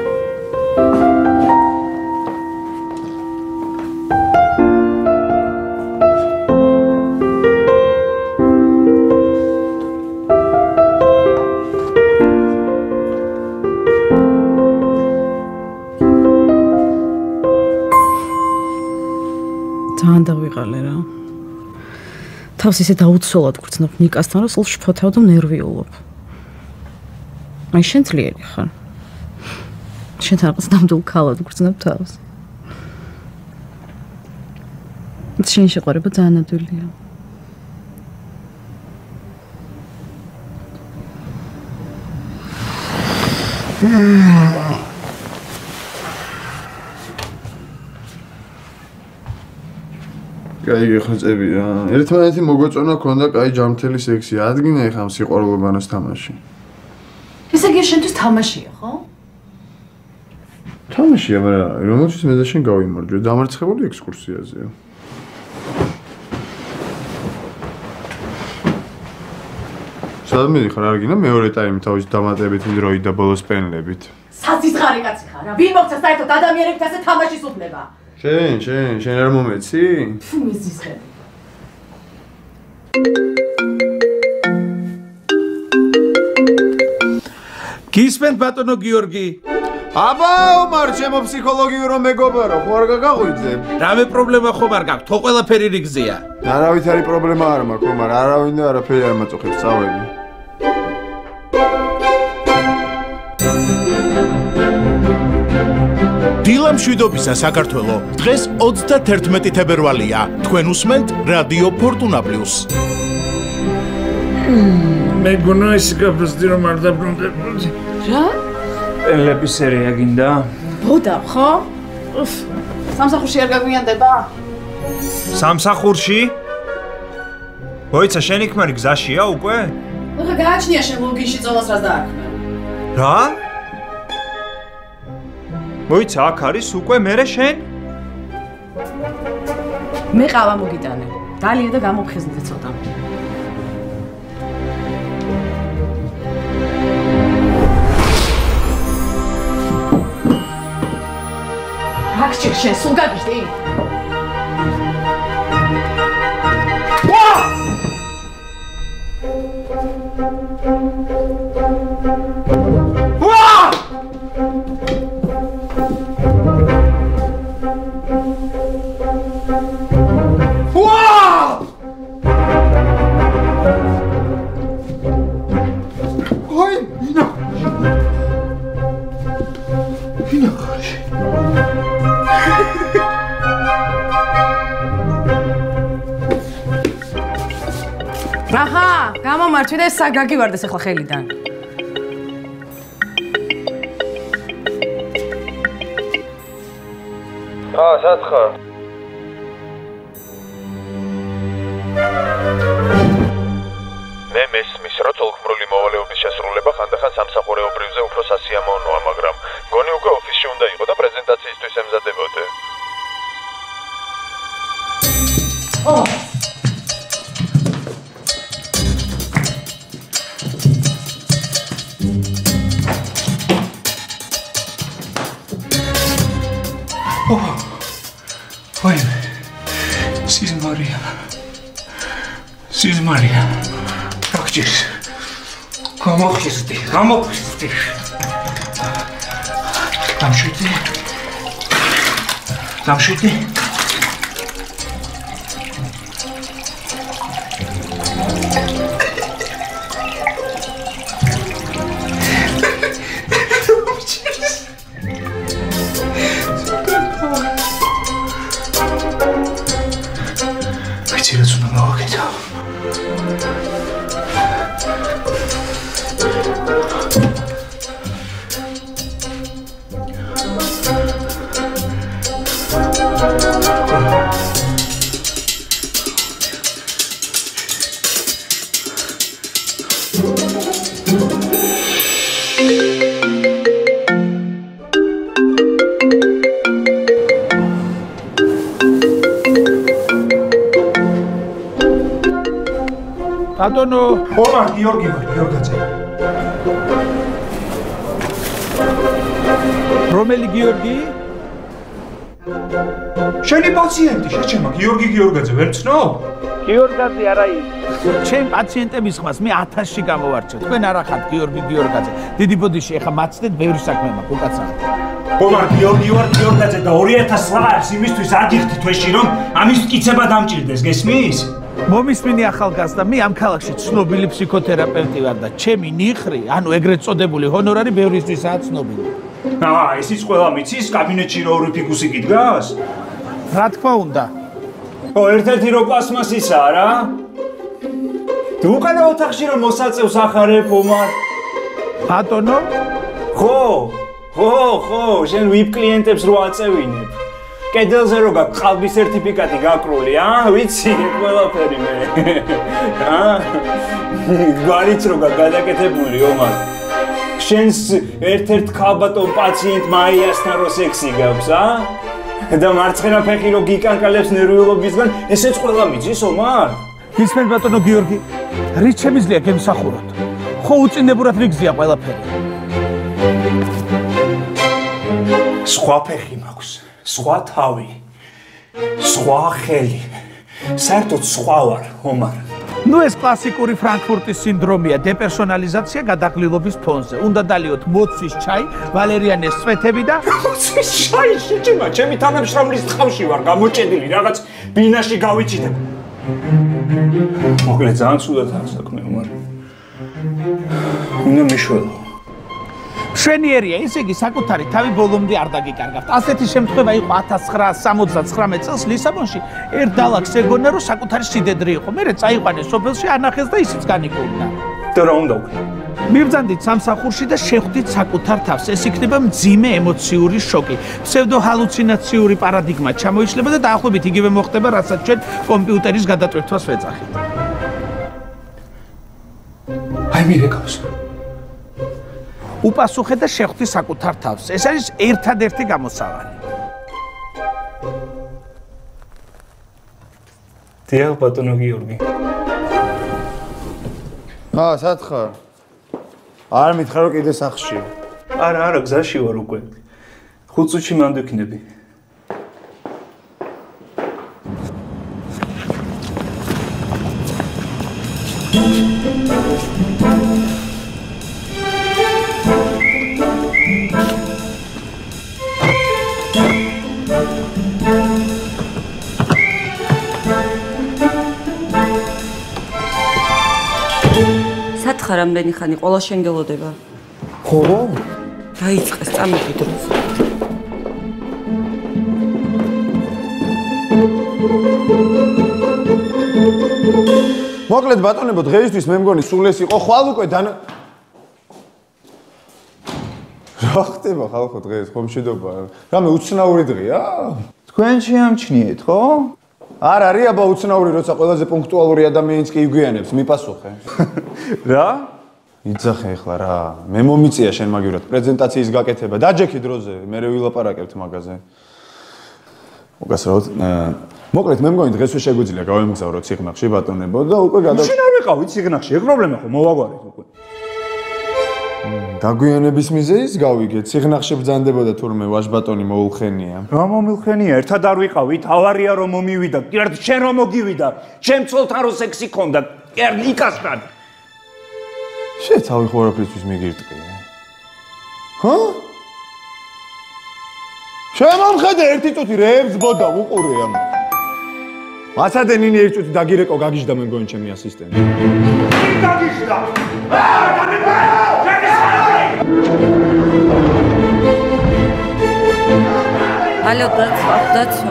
თან დავიყალე რა. თავს ისე დაუცველად გრძნობ ნიკასთან, რომ სულ შფოთავ და ნერვიულობ. აი შენ ძლიერი ხარ. შენ თავს ნამდვილ ქალად გრძნობ თავს. შენ შეყვარება ძალიან ადვილია. კაი ხაწები რა. ერთმანეთი მოგვეწონა ქონდა კაი ჯამთელი სექსი. ადგინა ეხა ამ სიყვარულობანას თამაში. ესე იგი შენთვის თამაშია, ხო? თამაშია, მაგრამ რომელშიც მე და შენ გავიმარჯვე, დამარცხებული ექსკურსიაზეა. სადაც მიდიხარ არგინა მეორე ტაიმი თავის დამატებითი დროით და ბოლოს პენლებით. საცისხარი კაცი ხარ რა. ვინ მოგცა საერთოდ ადამიანებს ასე თამაშის უბნება? შენ, შენ, შენ არ მომეცი? ფუ მიზის ხე. გისმენთ ბატონო გიორგი? აბა, ომარ, ჩემო ფსიქოლოგიურო მეგობარო, ხო არ გაგაღვიძე? რამე პრობლემა ხომ არ გაქვს? თო ყველაფერი რიგზეა. არავითარი პრობლემა არ მაქვს, ომარ, არავინ და არაფერი არ მაწუხებს, წავედი. დილა მშვიდობისა საქართველო. დღეს ოცდათერთმეტი თებერვალია. თქვენ უსმენთ რადიო ფორტუნა პლუს. მეგონა ის გაფრთხილდი რომ არ დაბრუნდებოდი. რა? პენლების სერია გინდა? ბოდა, ხო? უფ. სამსახურში არ გაგვიანდება? სამსახურში? მოიცა შენი ქმარი გზაშია უკვე? ახლა გააჩნია შენ ლოგინში წოლას რას დააქმე. რა? მოიცა, აქ არის უკვე მერე შენ? მე ყავა მოგიტანე. დალია და გამოფხიზნდე ცოტა. აქ შენ სულ გაგიჟდი? ვა! ვა! აჰა, გამომართვი და საგაგი ვარდეს ახლა ხელიდან. ა, სათხარ. მე მესმის, რომ თოლქმრული მოვალეობის შესრულება ხანდახან სამსახურეობრივზე უფრო სასიამოვნოა, მაგრამ გონი უკვე ოფისში უნდა იყო და პრეზენტაციისთვის ემზადებოდე. ო Ой, Сиз Мария. Сиз Мария. Как здесь? Გამოფხიზდი, გამოფხიზდი. Გამშვიდი. Გამშვიდი. Хотелось бы помогать. ბატონო, ოპა, გიორგი ვარ, გიორგაძე. რომელი გიორგი? შენი პაციენტი, შეჩემა, გიორგი გიორგაძე, ვერ ცნობ? გიორგაძე არა ის. ჩემ პაციენტების ხმას მე ათასში გამოვარჩევ. თქვენ არა ხართ გიორგი გიორგაძე. დიდი ბოდიში ეხა მაცდეთ, ბევრი საქმე მაქვს, უკაცრავ. ოპა, გიორგი ვარ, გიორგაძე და ორი ათას ლარს იმისთვის აგიხდი თვეში, რომ ამის მტკიცება დამჭირდეს, გესმის? მომისმინე ახალგაზრდა, მე ამ ქალაქში ცნობილი ფსიქოთერაპევტი ვარ და ჩემი ნიხრი, ანუ ეგრეთ წოდებული ჰონორარი ბევრისთვისაა ცნობილი. აა, ესიც ყველა მიცის, კაბინეტში რო ორი ფიქუსი გიდგას? რა თქმა უნდა. ო, ერთ-ერთი რო პლასმასისაა რა? თუ უკანა ოთახში რომ მოსაწევს ახარებ, ომარ? ბატონო? ხო, ხო, ხო, შენ ვიპ კლიენტებს რო აწევინებ. კედელზე რო გაქვს ყალბის სერტიფიკატი გაკრული, აა, ვიცი, ყველაფერი მე. აა? გვარიც რო გაქვს გადაკეთებული, ომარ. შენს ერთ-ერთ ქალბატონ პაციენტ მაიასთან რო სექსი გაქვს, აა? და მარცხენა ფეხი რო გიკანკალებს ნერვიულობისგან, ესეც ყველა მიცის, ომარ? გისმენთ ბატონო გიორგი, რით შემიძლია გემსახუროთ? ხო უწინდებურად რიგზია ყველაფერი. სხვა ფეხი მაქვს. სხვა თავი, სხვა ხელი, საერთოდ სხვა ვარ, ომარ. ნუ ეს კლასიკური ფრანკფურტის სინდრომია, დეპერსონალიზაცია გადაღლილობის ფონზე. უნდა დალიოთ მოცვის ჩაი, ვალერიანეს სვეთები და მოცვის ჩაი, შეჭიმა, ჩემი თანამშრომლის ტყავში ვარ გამოჭედილი, რაღაც ბინაში გავიჭიდებ. მოკლედ ძალიან ცუდად არის საქმე, ომარ. უნდა მიშველო. მშვენიერია, ესე იგი საკუთარი თავი ბოლომდე არ დაგიკარგავთ. ასეთი შემთხვევა იყო ათას ცხრაასა სამოცდათვრამეტ წელს ლისაბონში. ერთ დალაგს ეგონა, რომ საკუთარი სიდედრი იყო. მერე წაიყვანეს სოფელში, ანახეს და ისიც განიკურნა. და რა უნდა ვქნა? მივბრძანდით სამსახურში და შეხვდით საკუთარ თავს. ეს იქნება მძიმე ემოციური შოკი. ფსევდოჰალუცინაციური პარადიგმა ჩამოიშლება და დაახლოებით იგივე მოხდება, რასაც ჩვენ კომპიუტერის გადატვირთვას ვეძახით. აი მირეკავს. უპასუხე და შეხვდი საკუთარ თავს. ეს არის ერთადერთი გამოსავალი. დიახ, ბატონო გიორგი. აა, სად ხარ? არ მითხრა რომ კიდე სახლში. არა, არა, გზაში ვარ უკვე. ხუთ წუთში მანდექნები. სათხარ რამდენი ხანი ყოლა შენგელოდება? ხო? დაიწყეს წამები დროს. მოკლედ ბატონებო, დღეისთვის მე მგონი სულ ეს იყო, ხვალ უკვე დანა რა ხდება ხალხო დღეს, ხომ შედობა? რამე უცნაური დღეა? თქვენ შეამჩნიეთ, ხო? არ არის აბა უცნაური, როცა ყველაზე პუნქტუალური ადამიანიც კი იგვიანებს, მიპასუხე. რა? იძახე ახლა რა, მე მომიწია შენ მაგივრად პრეზენტაციის გაკეთება. დაჯექი დროზე, მე ვილაპარაკებთ მაგაზე. მოგასწროთ, მოკლედ მე მგონი დღესვე შეგვიძლია გავემგზავროთ ციხნახში ბატონებო და უკვე გადა შენ არ ვიყავით ციხნახში, ეგ პრობლემა ხო მოვაგვარეთ უკვე. დაგვიანების მიზეზის გავიგეთ, ციხნახში ბრძანდებოდა თურმე ვაჟბატონი მოულხენია. რა მომილხენია, ერთად არ ვიყავით, ავარია რომ მომივიდა, კერდ შენ რომ მოგივიდა, ჩემ ცოლთან რო სექსი ქონდა, კერდ იკასთან. შენ თავი ხო არაფრისთვის მიგირტყი? ჰა? შემომხედე ერთი წუთი რეებს ბოდა უყურე ამ. მასადე ნინი ერთი წუთი დაგირეკო გაგიჟდა მე მგონი ჩემი ასისტენტი. გაგიჟდა. ალო, დაცვა, დაცვა.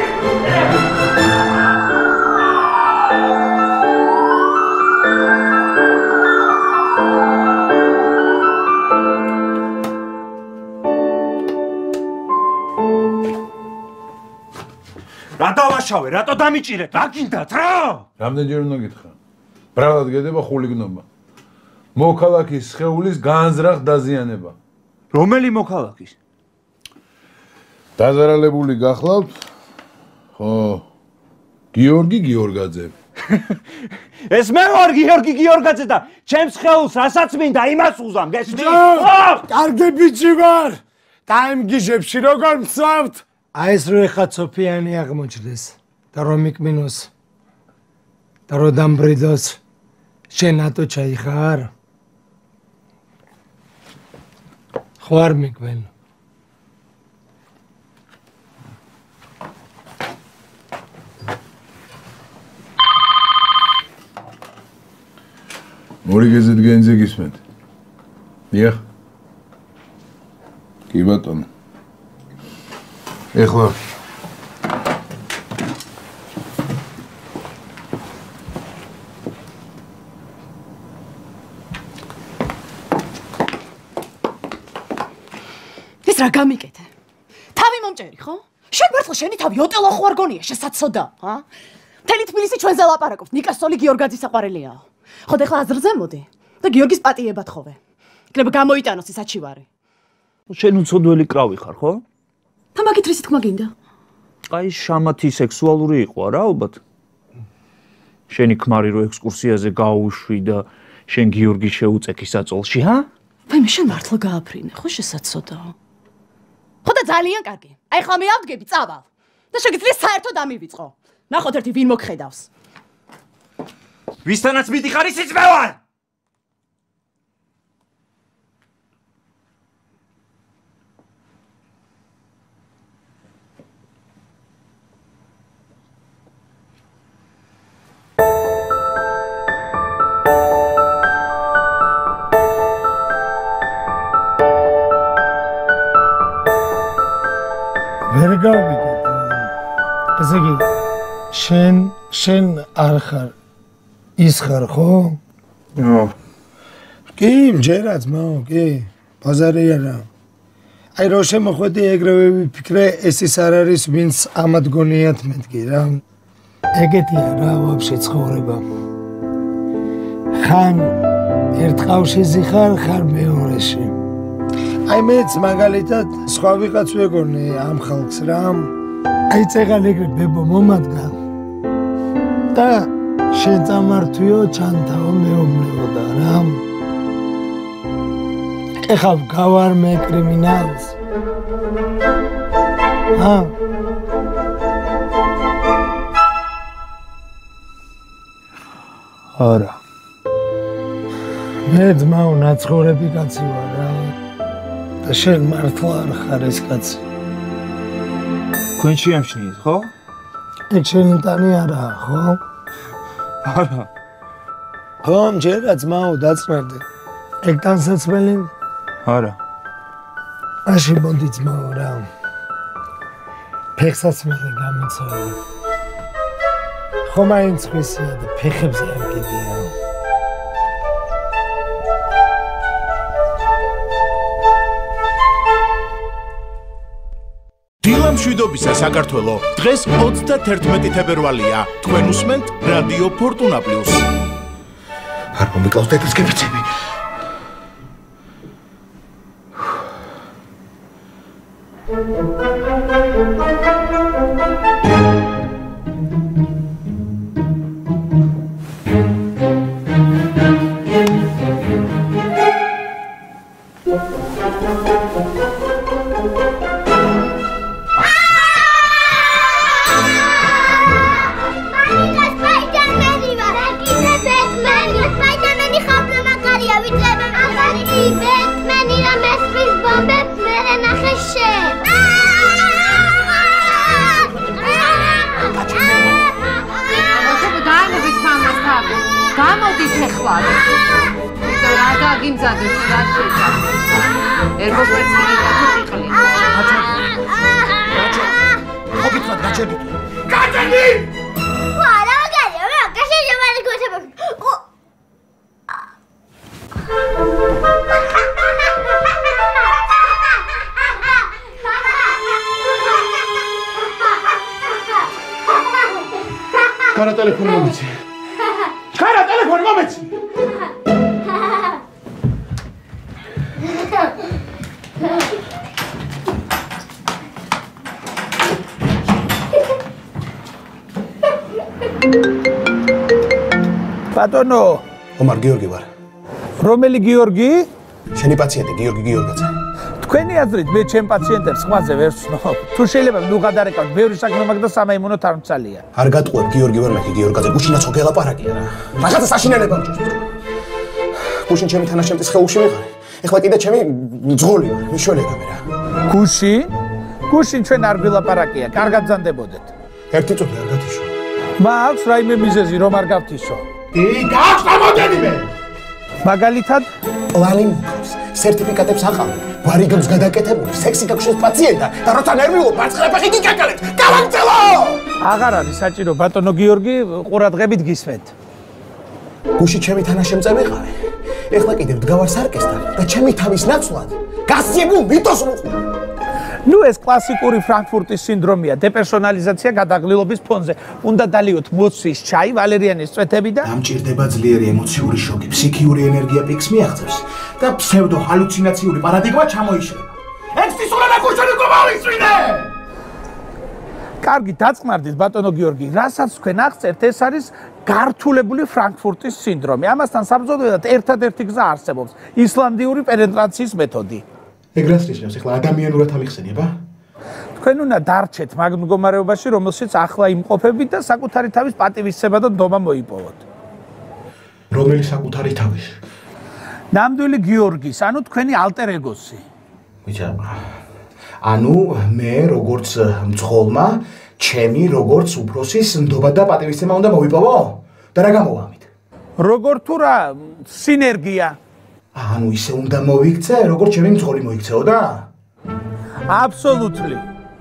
რა დავაშავე, რატო დამიჭირეთ? რა გინდათ რა? რამდენჯერ უნდა გითხრა? ბრალად გედება ხულიგნობა. მოქალაქის სხეულის განზრახ დაზიანება. რომელი მოქალაქის? დაზარალებული გახლავთ? ხო. გიორგი გიორგაძე. ეს მე ვარ გიორგი გიორგაძე და ჩემს სხეულს რასაც მინდა იმას უზამ, გესმის? კარგი ბიჭი ვარ. დაიმგიჟებში როგორ მცავთ? აი ეს რო ეხა ცოფიანი აღმოჩნდეს და რომ მიკმინოს და რომ დამბრიდოს შენ ატო ჩაიხარ? ხო არ მიკმენ? მორიგეზე დგენზე გისმენთ? დიახ. კი ბატონო. ეხლა ეს რა გამიკეთე? თავი მომჭერი, ხო? შენ მართლა შენი თავი ოტელო ხო არ გონია, შესაძსოდა, ჰა? მთელი თბილისი ჩვენზე ლაპარაკობთ, ნიკასოლი გიორგაძის საყვარელია. ხო და ეხლა აზრზე მოდი და გიორგის პატიებად ხოვე. იქნება გამოიტანოს ის აჩივარი. შენ უცოდველი კრავი ხარ, ხო? და მაგით რისი თქმა გინდა? აი შამათი სექსუალური იყო რა, ალბათ. შენი ქმარი რო ექსკურსიაზე გაუშვი და შენ გიორგი შეუწექი საწოლში, ჰა? ვაიმე, შენ მართლა გააფრინე, ხო შესაძსოდა? ხო და ძალიან კარგი. აი ხლა მე ავდგები, წავალ. და შეგიძლია საერთოდ ამივიწყო. ნახოთ ერთი ვინ მოგხედავს. ვისთანაც მიდიხარ ისიც მე ვარ. ვერ გავიგე. ესე იგი შენ შენ არ ხარ ის ხარ ხო? ნო. კი, მჯერაც мо, კი. ბაზარი არა. აი რო შემოხვედი ეგრევე ვიფიქრე, ეს ის არ არის ვინც ამად გონიათ მეთქი რა. ეგეთია რა ვაფშე ცხოვრება. ხან ერთ ყავშიზე ხარ, ხარ მეორეში. აი მეც მაგალითად სხვა ვიღაც ვეგონე ამ ხალხს რა. აი წეგან ეგრე ბებო მომადგა. და შენ წამართვიო ჩანთავო მეუბნებო და რა. ეხლა გავარმე კრიმინალს. ა არა. მე ძმაო ნაცხოვრები კაცი ვარ რა. და შენ მართლა არ ხარ ეს კაცი. თქვენ შეამჩნიეთ, ხო? ეგ შენი ტანი არაა, ხო? არა. ხო, მჯერა ძმაო დაწმენდი. ეგ ტანსაცმელი? არა. აში ბონდი ძმაო რა. ფეხსაცმელი გამიცოლა. ხო მაინც ხისია და ფეხებზე არ გიდია. დილა მშვიდობისა საქართველო დღეს ოცდათერთმეტი თებერვალია. თქვენ უსმენთ რადიო ფორტუნა პლუს. არ მომიკლავს დედას გემეცები. Cara telefon მომეცი. Cara telefon მომეცი. ბატონო, ომარ გიორგი ვარ. რომელი გიორგი? შენი პაციენტი გიორგი გიორგაძე. თქვენი აზრით მე ჩემ პაციენტებს სხვაზე ვერ ვცნობ. თუ შეიძლება ნუღად არ ეკავთ, ბევრი საქმე მაქვს და სამაიმუნო თარმცალია. არ გატყუებ გიორგი ვერ მეკი გიორგაძე, გუშინაც ხო გელაპარაკია რა. რაღაცა საშინელება მჭირდება. გუშინ ჩემი თანაშემწის ხეულში ვიყარე. ეხლა კიდე ჩემი ძღოლი ვარ, მიშველება მე რა. გუშინ? გუშინ ჩვენ არ გელაპარაკია, კარგად ზანდებოდეთ. ერთი წუთი არ გათიშო. მაქვს რაიმე მიზეზი რომ არ გავთიშო. დი, გაქვს გამოდენიმე. მაგალითად, პლანი მქონს, სერტიფიკატებს აყავებ. გვარიგებს გადაკეთებული, სექსი გაგვშეს პაციენტა და როცა ნერვიულობ, მარცხნაფეხი გიკაკალეთ. გავაგრძელო! აღარ არის საჭირო, ბატონო გიორგი, ყურადღებით გისმენთ. გუში ჩემი თანაშემწე ვიყავი. ეხლა კიდევ დგავარ სარკესთან და ჩემი თავის ნაცვლად გასიებულ მითოს ვუყურებ. ნუ ეს კლასიკური ფრანკფურტის სინდრომია, დეპერსონალიზაცია გადაღლილობის ფონზე. უნდა დალიოთ მოცვის ჩაი, ვალერიანის წვეთები და დამჭირდება ძლიერი ემოციური შოკი, ფსიქიური ენერგია პიკს მიაღწევს და ფსევდო ჰალუცინაციური პარადიგმა ჩამოიშლება. ექსტის უნდა გუშინო გამოვისვინე! კარგი, დაწყმარდით ბატონო გიორგი, რასაც თქვენ აღწერთ, ეს არის გართულებული ფრანკფურტის სინდრომი. ამასთან საბრძოლველად ერთადერთი გზა არსებობს, ისლანდიური პენეტრაციის მეთოდი. ეგრას ნიშნავს, ეხლა ადამიანურად ამიხსენიება? თქვენ უნდა დარჩეთ მაგ მდგომარეობაში, რომელშიც ახლა იმყოფებით და საკუთარი თავის პატივისცემა და ნდობა მოიპოვოთ. რომელი საკუთარი თავის? ნამდვილი გიორგის, ანუ თქვენი ალტერ ეგოსი. ვიცა, ანუ მე როგორც მძღოლმა, ჩემი როგორც უფროსის ნდობა და პატივისცემა უნდა მოიპოვო? და რა გამოვამით? როგორ თუ რა სინერგია? ანუ ისე უნდა მოიქცე, როგორც ჩემი მძღოლი მოიქცეოდა? აბსოლუტლი.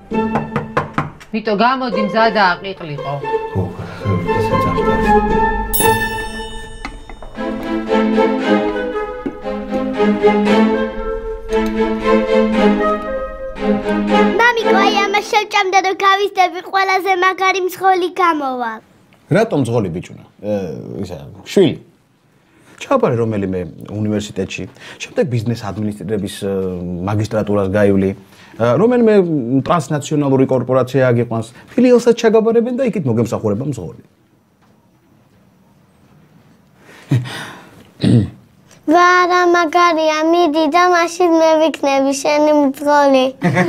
ვიტო, გამოდი მზა და აყიყლიყო. ხო, ესე წამსწრაფი. მამიკო, აი ამას შევჭამდა რომ გავიზდები, ყველაზე მაგარი მძღოლი გამოვა. რატომ მძღოლი ბიჭუნა? ისა, შვილი. ჩააბარე რომელიმე უნივერსიტეტში, შემდეგ ბიზნეს ადმინისტრირების მაგისტრატურას გაივლი, რომელიმე ტრანსნაციონალური კორპორაცია აგიყვანს, ფილიალსაც ჩაგაბარებენ და იქით მოგემსახურება მძღოლი. ვარა მაგარია, მიდი და მაშინ მე ვიქნები შენი მძღოლი.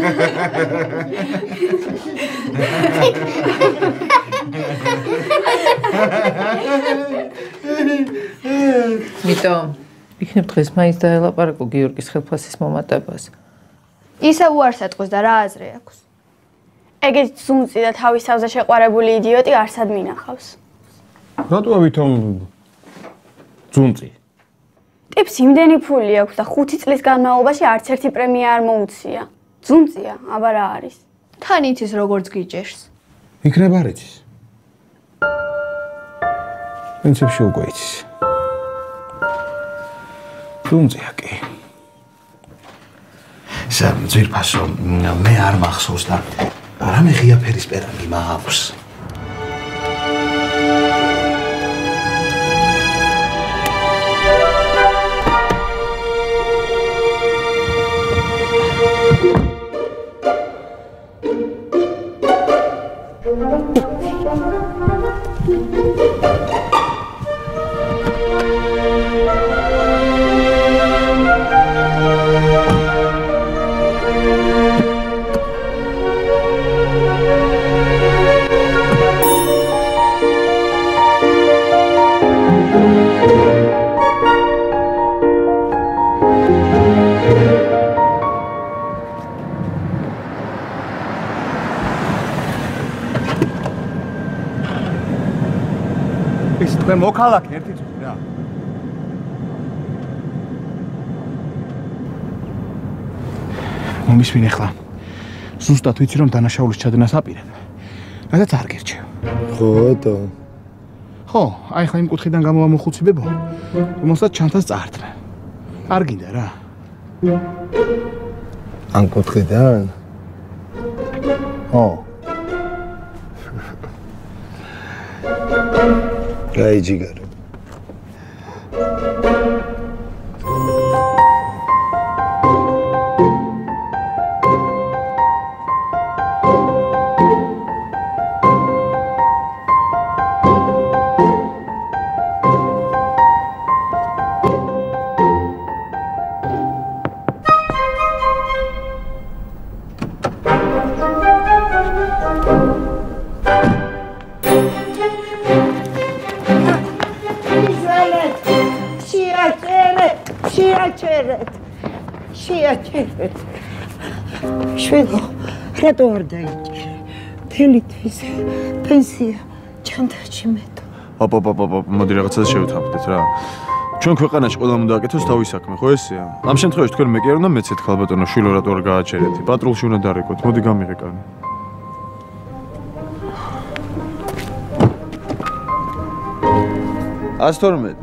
მიტო, იქნებ დღეს მაინც დაელაპარაკო გიორგის ხელფასის მომატებას. ისე უარს ატყვის და რა აზრი აქვს? ეგეთ ზუნწი და თავის თავზე შეყვარებული იდიოტი არსად მინახავს. რატოა ვითომ ზუნწი? ტიპს იმდენი ფული აქვს და ხუთი წლის განმავლობაში არც ერთი პრემია არ მოუცია. ზუნწია, აბა რა არის? თან იცის როგორც გიჭერს. იქნებ არ იცის. პრინციპში უკვე იცის. ზუნწია კი. სამ ძირფასო მე არ მახსოვს და რამე ღია ფერის პერანგი მაქვს. მე მოქალაქე ერთი წუთი რა. მომისმინე ახლა. ზუსტად ვიცი რომ დანაშაულის ჩადენას აპირებ. რადგან არ გერჩევ. ხო და ხო, აი ხა იმ კუთხიდან გამოვამოხუცებებო. რომელსაც ჩანთას წაართმე. არ გინდა რა. ამ კუთხიდან? ხო. აი ჯიგარო. შვედო, რატო არ დაიჭირე? თელითვის პენსია ჩანთაში მეტო. ოპ ოპ ოპ ოპ, მოდი რაღაცას შევთანხმდეთ რა. ჩვენ ქვეყანაში ყველამ უნდა აკეთოს თავის საქმე, ხო ესეა? ამ შემთხვევაში თქვენ მე კი არ უნდა მეცეთ ხალბატონო, შვილო რატო არ გააჩერეთი? პატრულში უნდა დარეკოთ, მოდი გამიღე კანი. ას თორმეტი.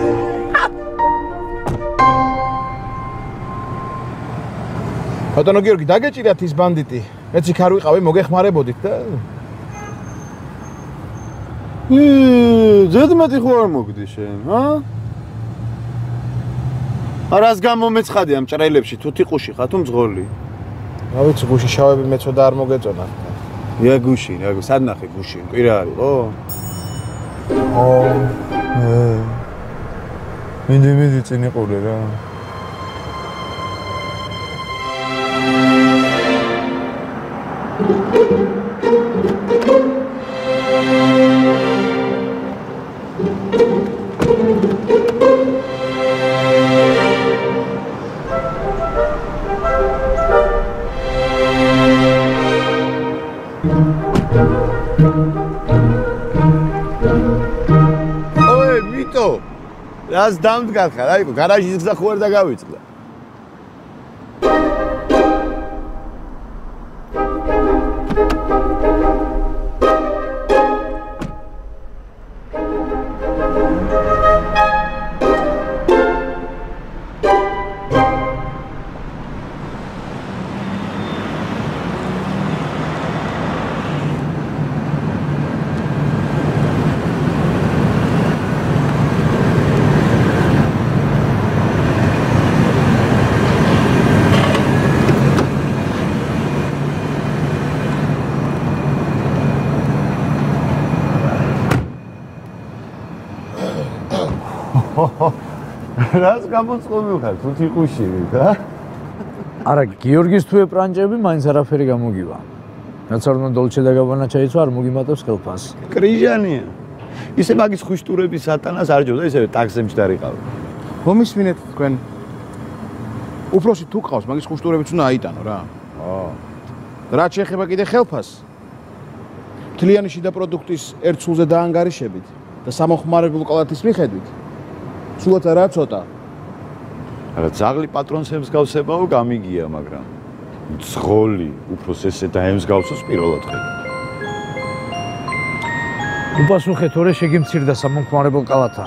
ბატონო გიორგი, დაგეჭირათ ის ბანდიტი. მეც იქ არ ვიყავი, მოგეხმარებოდით და ი, ზედმეტი ხო არ მოგდი შენ, ჰა? არას გამომეცხადი ამ ჭრელებში, თუ თიყუში ხა თუ მძღოლი. რა ვიცი, გუში შავები მეცოდა არ მოგეწონა. ია გუში, რა გუში, სად ნახე გუში, კვირა არისო? ო, ე. მინდი მინდი წინ იყულე რა. ოე, მიტო. რას დამდგარ ხარ? აიო, გარაჟის გზა ხო არ დაგავიწყდა? რას გამოწყობილ ხარ თუთი ყუშივით, ა? არა, გიორგის თუ ეპრანჭები მაინც არაფერი გამოგივა. რაც არ უნდა დოლჩე და გაბანა ჩაიცვა, არ მოგიმატებს ხელფას. კრიჟანია. ისე მაგის ხუშტურების სატანას არ ჯობდა, ისევე ტაქსზე მჭდარიყავ. მომისმინეთ თქვენ. უფროსი თუ ყავს, მაგის ხუშტურებიც უნდა აიტანო რა. აა. რაც შეეხება კიდე ხელფას. მთლიანი შიდა პროდუქტის ერთ სულზე დაანგარიშებით და სამოხმარებულ კალათის მიხედვით. სულაც არა ცოტა. არა, ძაღლი პატრონს ემსგავსებაო გამიგია, მაგრამ ძღოლი უფროს ესე დაემსგავსოს პირველად ხედავ. უპასუხე თორე შეგიმცირდა სამოხმარებელ კალათა.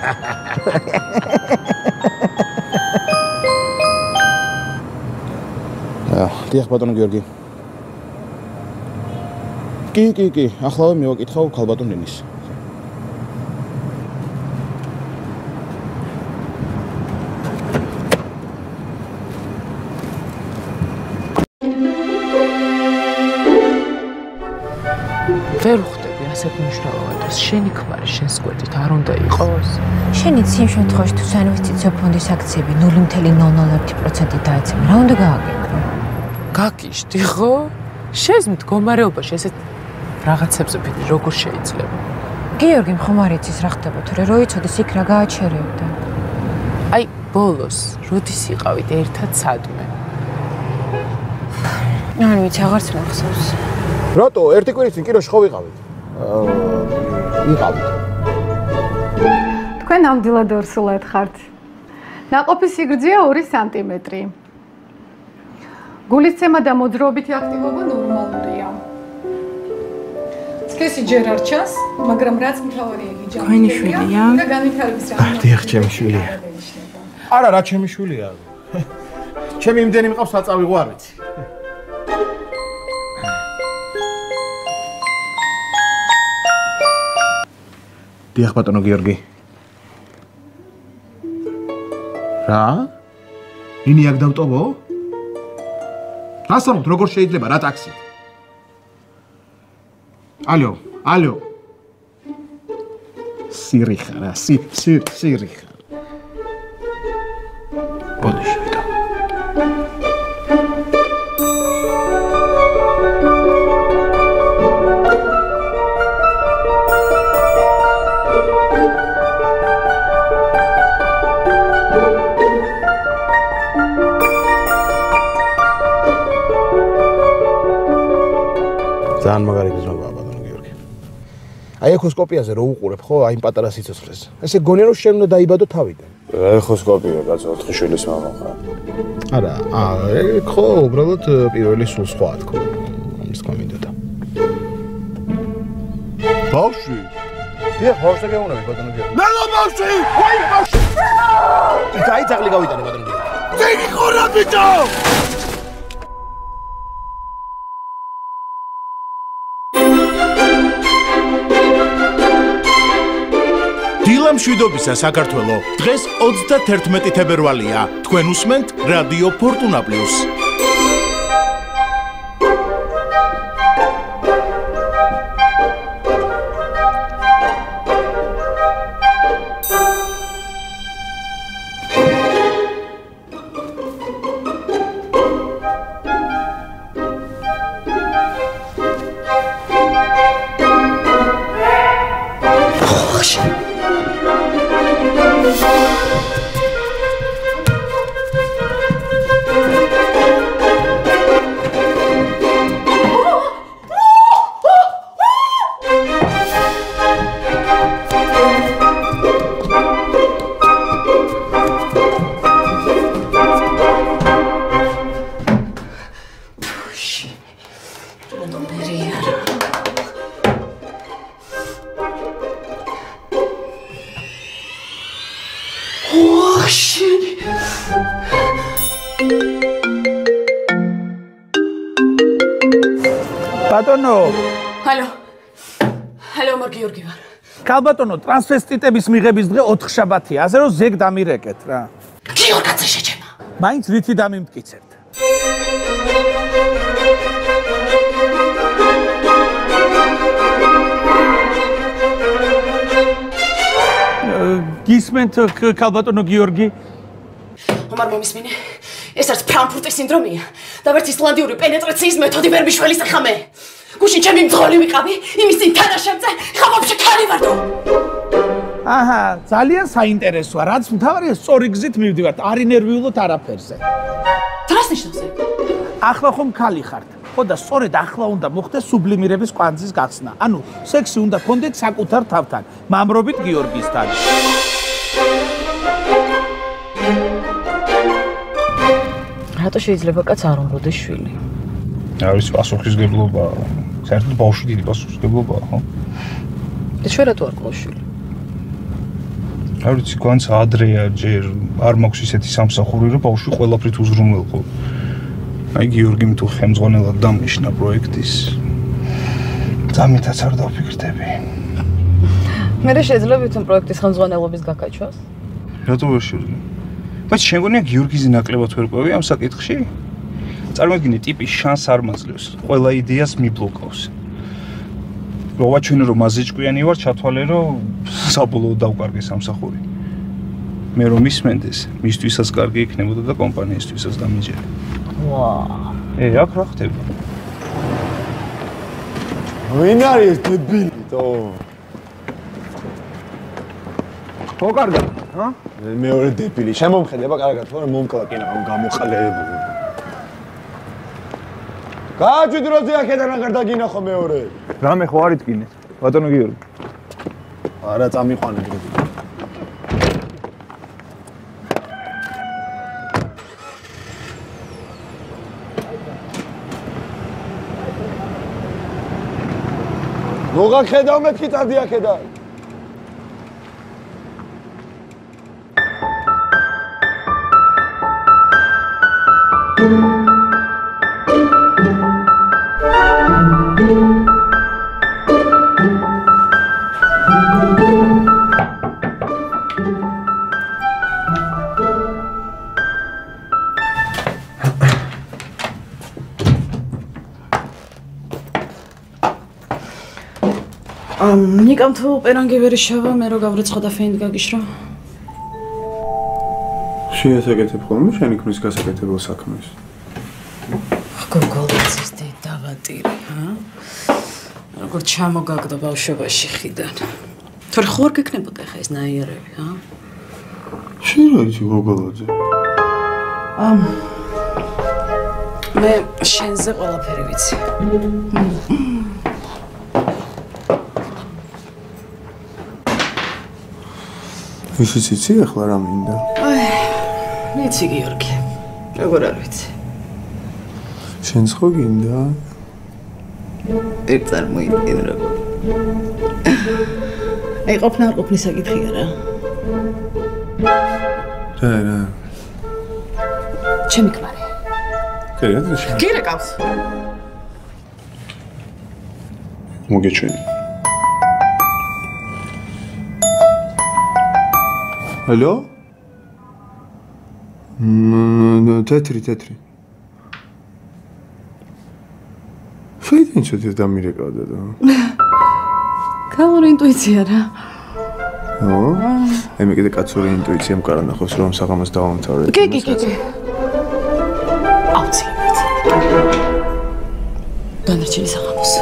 აა, დიახ ბატონო გიორგი. კი, კი, კი, ახლავე მივაკითხავ ქალბატონ ნინის. ვერ ხვდები ასეთ მნიშვნელოვან დროს შენი ქმარი შენს გვერდით არ უნდა იყოს? შენიც იმ შემთხვევაში თუ საინვესტიციო ფონდის აქციები ნული ნული ნული ერთი პროცენტი დაეცემა, რა უნდა გააკეთო? გაკიშდი ხო? შენს მდგომარეობაში ესეთ რაღაცებზე ფიქრი როგორ შეიძლება? გიორგი ხომ არ იცის რა ხდება, თორე რო იცოდეს იქ რა გააჩერებდა. აი, ბოლოს როდის იყავით ერთად სადმე? არ ვიცი, აღარც მახსოვს. რატო ერთი კვირის წინ კიროში ხო ვიყავით? აა, ვიყავით. თქვენ ნამდვილად ორსულად ხართ. ნაყოფის სიგრძეა ორი სანტიმეტრი. გულისცემა და მოძრაობითი აქტივობა ნორმალურია. სქესი ჯერ არ ჩანს, მაგრამ რაც მთავარია გიჯა. თქვენი შვილია? და განვითარების რამე. დიახ, ჩემი შვილია. არა, რა ჩემი შვილია. ჩემი იმდენი მყავს საწავიღო არ ვიცი. დიახ ბატონო გიორგი. რა? ნინი აქ დავტოვო? ასამოთ როგორ შეიძლება რა ტაქსით? ალო, ალო. სირიხა რა, სი, სი, სირიხა. ბოდიში ვიტა. ძალიან მაგარი გზნობაა ბატონო გიორგი. აი ეხოსკოპიაზე რო უყურებ ხო, აი პატარა სიცოცხლეს. ესე გონია რომ შენ უნდა დაიბადო თავიდან. ეხოსკოპია კაცო, ოთხი შვილის მამა ხარ. არა, აა, ეგ ხო, უბრალოდ პირველი სულ სხვა თქო. ამის კომიდოდა. ბავშვი. დიახ, ბავშვი გეუბნები ბატონო გიორგი. ნელო ბავშვი! ვაი ბავშვი! აი ძაღლი გავიტანე ბატონო გიორგი. ძიგი ხურა ბიჭო! დილა მშვიდობისა საქართველო. დღეს ოცდათერთმეტი თებერვალია. თქვენ უსმენთ რადიო ფორტუნა პლუს. ბატონო. ჰალო. ჰალო, მარ გიორგი ვარ. ქალბატონო, ტრანსვესტიტების მიღების დღე ოთხშაბათია, ასე რომ ზეგ დამირეკეთ რა. გიორგაძე შეჭება. მაინც რითი დამიმტკიცებთ? მოგისმენთ ქალბატონო გიორგი? ომარ მომისმენე. ეს არის ფრანკფურტის სინდრომია და ვერც ისლანდიური პენეტრაციის მეთოდი ვერ მიშველის ახლა მე. გუშინ ჩემი მძღოლი ვიყავი, იმის წინ თანაშემწე, ხა ვაფშე ქალი ვარდო. აჰა, ძალიან საინტერესოა, რაც მთავარია სწორი გზით მივდივართ, არ ინერვიულოთ არაფერზე. დრას ნიშნავს? ახლა ხომ ქალი ხართ. ხო და სწორედ ახლა უნდა მოხდეს სუბლიმირების კვანძის გახსნა. ანუ სექსი უნდა გქონდეთ საკუთარ თავთან, მამრობით გიორგისთან. რატო შეიძლება კაც არ უნდადეს შვილი? არის პასუხისგებლობა. საერთოდ ბავშვი დიდი პასუხისგებლობაა, ხო? და შენ რატო არ ყავს შვილი? არ ვიცი, გვანც ადრეა, ჯერ არ მაქვს ისეთი სამსახური, რომ ბავშვი ყველაფრით უზრუნველყო. აი გიორგიმ თუ ხელმძღვანელად დამნიშნა პროექტის. ძამითაც არ დავფიქრდები. მე შეიძლება თვითონ პროექტის ხელმძღვანელობის გაკაჩვას? რატო ვერ შევძლი? բայց შენ გონია გიორგიზე ნაკლებად ვერ ყვევი ამ საკითხში? წარმოიდგინე, ტიპი შანს არ მაძლევს, ყველა იდეას მიბლოკავს. როვაჩვენე რომ მასზე ჭკვიანი ვარ, ჩათვალე რომ საბოლოოდ დავკარგე სამსახური. მე რომ ისმენდეს, მისთვისაც კარგი იქნებოდა და კომპანიისთვისაც დამიჯერე. ვა. ე, აქ რა ხდება? ვინ არის დებილი? თო. ხო კარგად, ჰა? მეორე დებილი. შემომხედება კარგად, ხო რომ მომკლაკინა ამ გამოყალებული. გააჩვიდ როზე აქედან აღარ დაგინახო მეორე. რამე ხო არ იტკინეს? ბატონო გიორგი. არა წამიყვანე დრო. მოგახედავ მეთქი წადი აქედან. ნიკამ თუ პერანგი ვერ შევა, მე რო გავრეცხა და ფეინდ გაგიშრა. შეესაკეთებ ხოლმე შენი ქმრის გასაკეთებელ საქმეს. გოგოლაცის დედავატირი, ჰა? როგორ ჩამოგაგდა ბავშვობაში ხიდან. თორე ხوار გეკნებოდა ხა ეს ნაიერები, ჰა? შენ რა იცი გოგოლაძე? ამ მე შენზე ყველაფერი ვიცი. ისიც იცი ახლა რა მინდა? აი, ვიცი გიორგი. როგორ არ ვიცი. შენც ხო გინდა? ერთ წარმოიდგენ როგორ. აი, ყოფნა არ ყოფნის საკითხია რა. რა რა. ჩემი ქმარი. კერად შენ. გირე ყავს. მოგეჩვენი. Алло? Мм, тетри, тетри. Შეიძლება შეიძლება დამირეკავდა და. კალური ინტუიცია რა. ო? აი მე კიდე კაცური ინტუიცია მყარა ნახოს რომ საღამოს დავამთავრე. კი, კი, კი, კი. აუცილებლად. დანარჩენი საღამოს.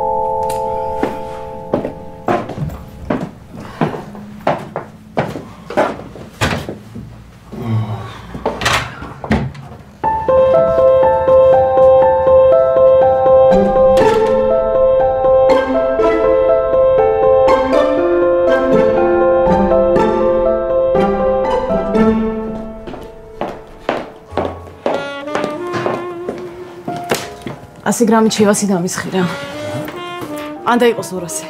ასი გრამით შევასი დამისხირა. ან დაიყოს ორასი.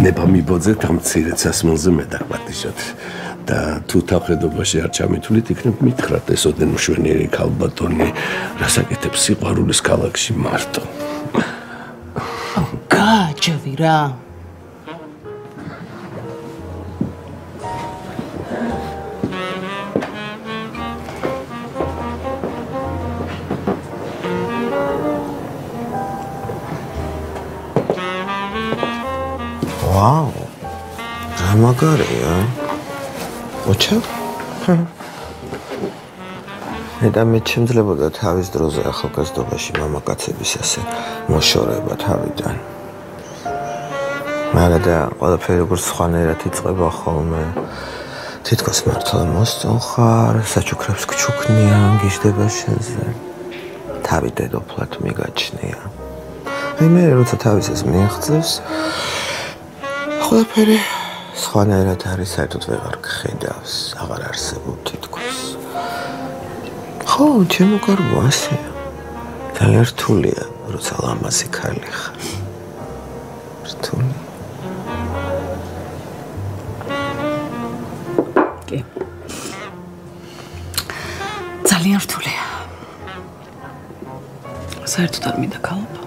ნება მიბოძეთ ამ მცირე სასმელზე მე დაგპატიშოთ და თუ თავხედობაში არ ჩამithვლით იქნებ მითხრათ ეს ოდენ მშვენიერი ქალბატონი რასაკეთებს სიყვარულის ქალაქში მარტო გააჯვი რა Wow, ramagaria. Ocha? Eda me შემძლებოდა თავის დროზე ახალგაზრდობაში მამაკაცების ასე მოშორება თავიდან. მაგრამ და ყველაფერი როგორც სხვანაირად იწყება ხოლმე. თითქოს მართლა მოსწონს ხარ, საჩუქრებს გჩუქნიან, გიждდება შენზე. თავი დედოფლად მიგაჩნია. აი მე როცა თავისას მიიღწევს ყველაფერი სხვანაირად არის, საერთოდ ვეღარ გხედავს, აღარ არსებობ თითქოს. ხო, ჩემო კარგო ასეა. ძალიან რთულია, როცა ლამაზი ქალი ხარ. რთული. კი. ძალიან რთულია. საერთოდ არ მინდა ქალობა.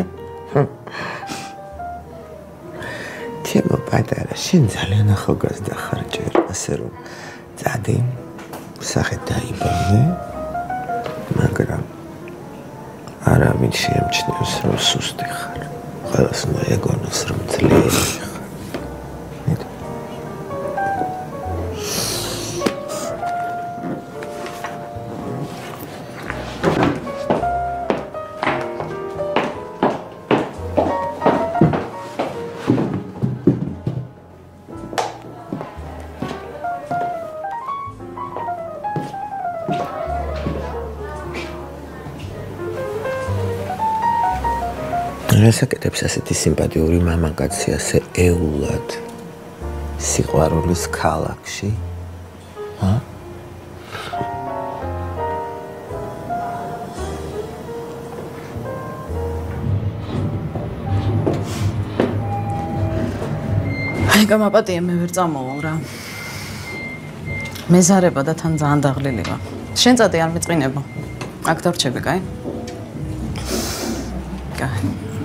ჩემო პატარა, შენ ძალიან ახალგაზრდა ხარ ჯერ, ასე რომ წადი, სახე დაიბანე, მაგრამ არავინ შეამჩნევს, რომ სუსტი ხარ. ყველას უნდა ეგონოს, რომ ძლიერი ხარ. რასაკეთებს ასეთი სიმპათიური მამაკაცი ასე ეულად სიყვარულის ქალაქში? ა? აი გამაპატია მე ვერ წამოვალ რა. მეზარება და თან ძალიან დაღლილება. შენ წადი არ მიწყინება. აქ დარჩები, კაი? კაი.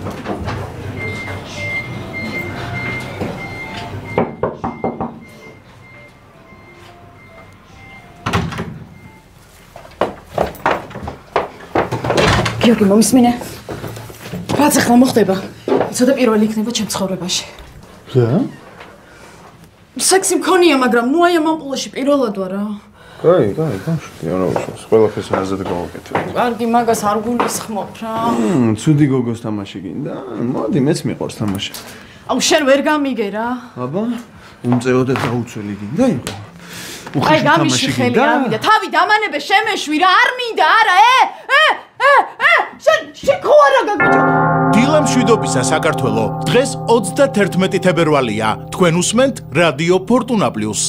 გიორგი მომისმინე. რაც ახლა მოხდება? იცოდა პირველი იქნება ჩემ ცხოვრებაში. რა? სექსი მქონია, მაგრამ ნუ აი ამ ამპულაში პირველად ვარ რა. კაი, კაი, გამშვი, არა უშავს. ყველაფერს აზრად გავაკეთებ. კარგი, მაგას არ გულისხმობ რა. მმ, ცუდი გოგოს თამაში გინდა? მოდი, მეც მიყვარს თამაში. აუ შენ ვერ გამიგე რა. აბა, უმწეო და დაუცველი გინდა იყო. აი გამიში ხელი არ მინდა. თავი დამანებე შემეშვი რა, არ მინდა, არა, ე, ე, ე, ე, შენ შეკო არა გაგბიჭო. დილა მშვიდობისა საქართველო. დღეს ოცდათერთმეტი თებერვალია. თქვენ უსმენთ რადიო ფორტუნა პლუს.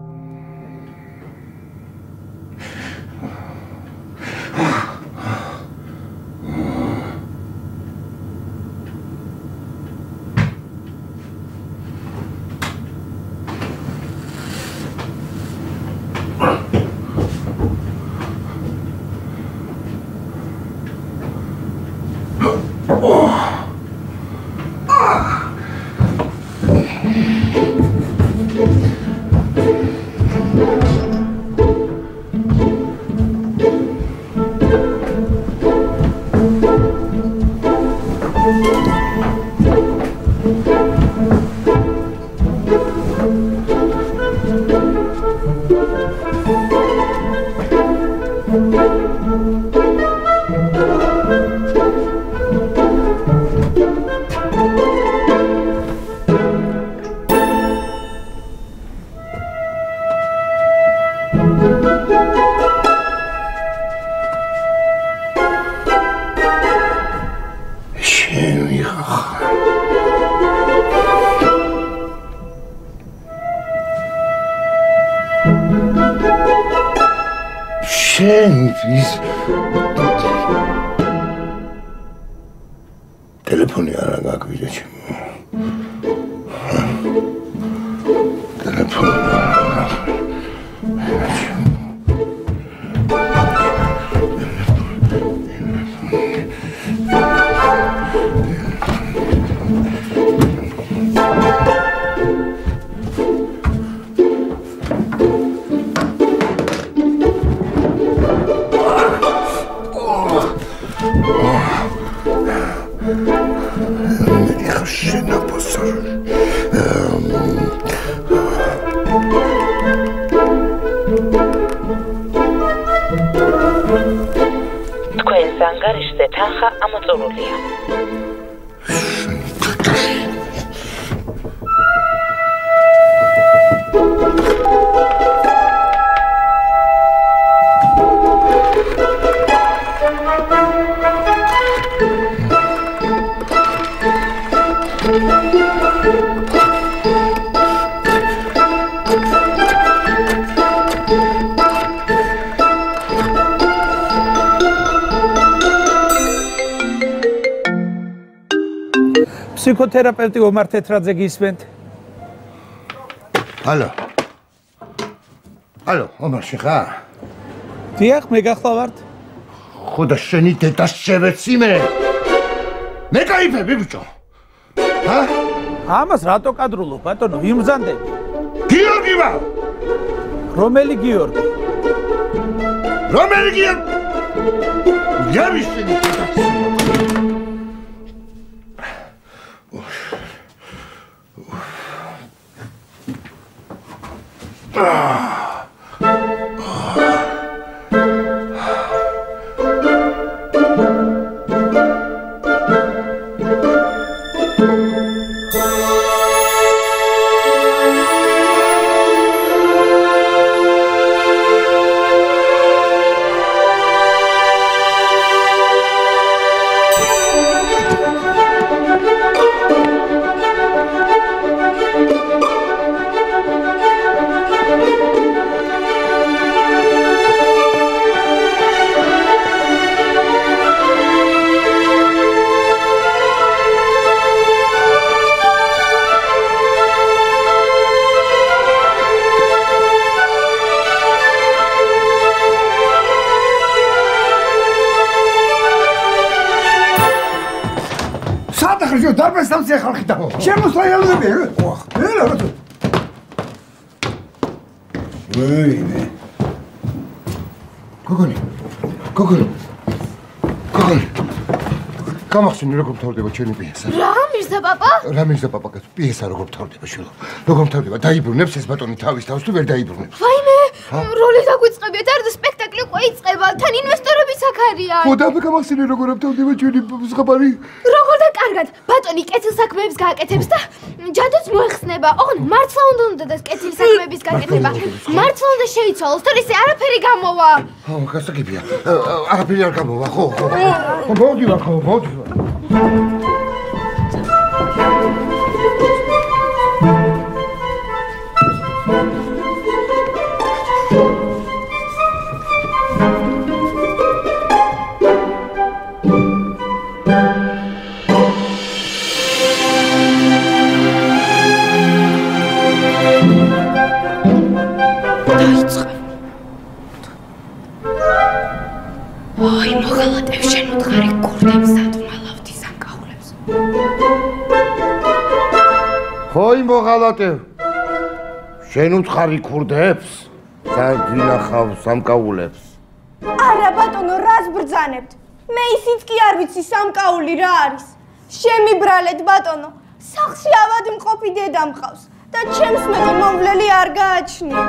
შენთვის ტელეფონი არა გაგვიძე ჩემო. თქვენს ანგარიშზე თანხა ამოწურულია. ფსიქოთერაპევტი ომარ თეთრაძე გისმენთ? ალო. ალო, ომარში ხარ? დიახ, მე გახლავართ. ხოდა შენი დედას შევეცი მე. მე кайფები ბიჭო. ჰა? ამას რატო კადრულობ, ბატონო, ვიმბრძანდები. გიორგი ვარ. რომელი გიორგი? რომელი გიორგი? ჯამი შენი დედას. Darbestamsi ხალხი და შემოსაიალები ოხ ელა რა ვეინე გოგონი გოგონი გოგონი გამახსენე როგორ მთავრდება ჩვენი პიესა რა მირზა პაპა რა მირზა პაპა კაცო პიესა როგორ მთავრდება შვილო როგორ მთავრდება დაიბრუნებს ეს ბატონი თავის თავს თუ ვერ დაიბრუნებს ვაიმე როლი დაგვიწყებიათ არ და სპექტაკლი უკვე იწყება თან ინვესტორების აქ არიან ხო და გამახსენე როგორ მთავრდება ჩვენი ზღაპარი როგორ და კარგად ბატონი კეთილ საქმეებს გააკეთებს და ჯადოც მოეხსნება ოღონდ მართლა უნდა უნდა და კეთილ საქმეების გაკეთება მართლა უნდა შეიცვალოს თორე ისე არაფერი გამოვა ხო გასაგებია არაფერი არ გამოვა ხო ხო ხო მოდი ვარ ხო მოდი ვარ Ой, მოღალატებ შენ უთხარი კურდებს ადმალავდი სამკაულებს. ხოი მოღალატებ შენ უთხარი კურდებს სადვილახავ სამკაულებს. არა ბატონო, რას ბრძანებთ? მე ისიც კი არ ვიცი სამკაული რა არის. შემიბრალეთ ბატონო, სახლში ავად მყოფი დედა მყავს და ჩემს მეტი მომვლელი არ გააჩნია.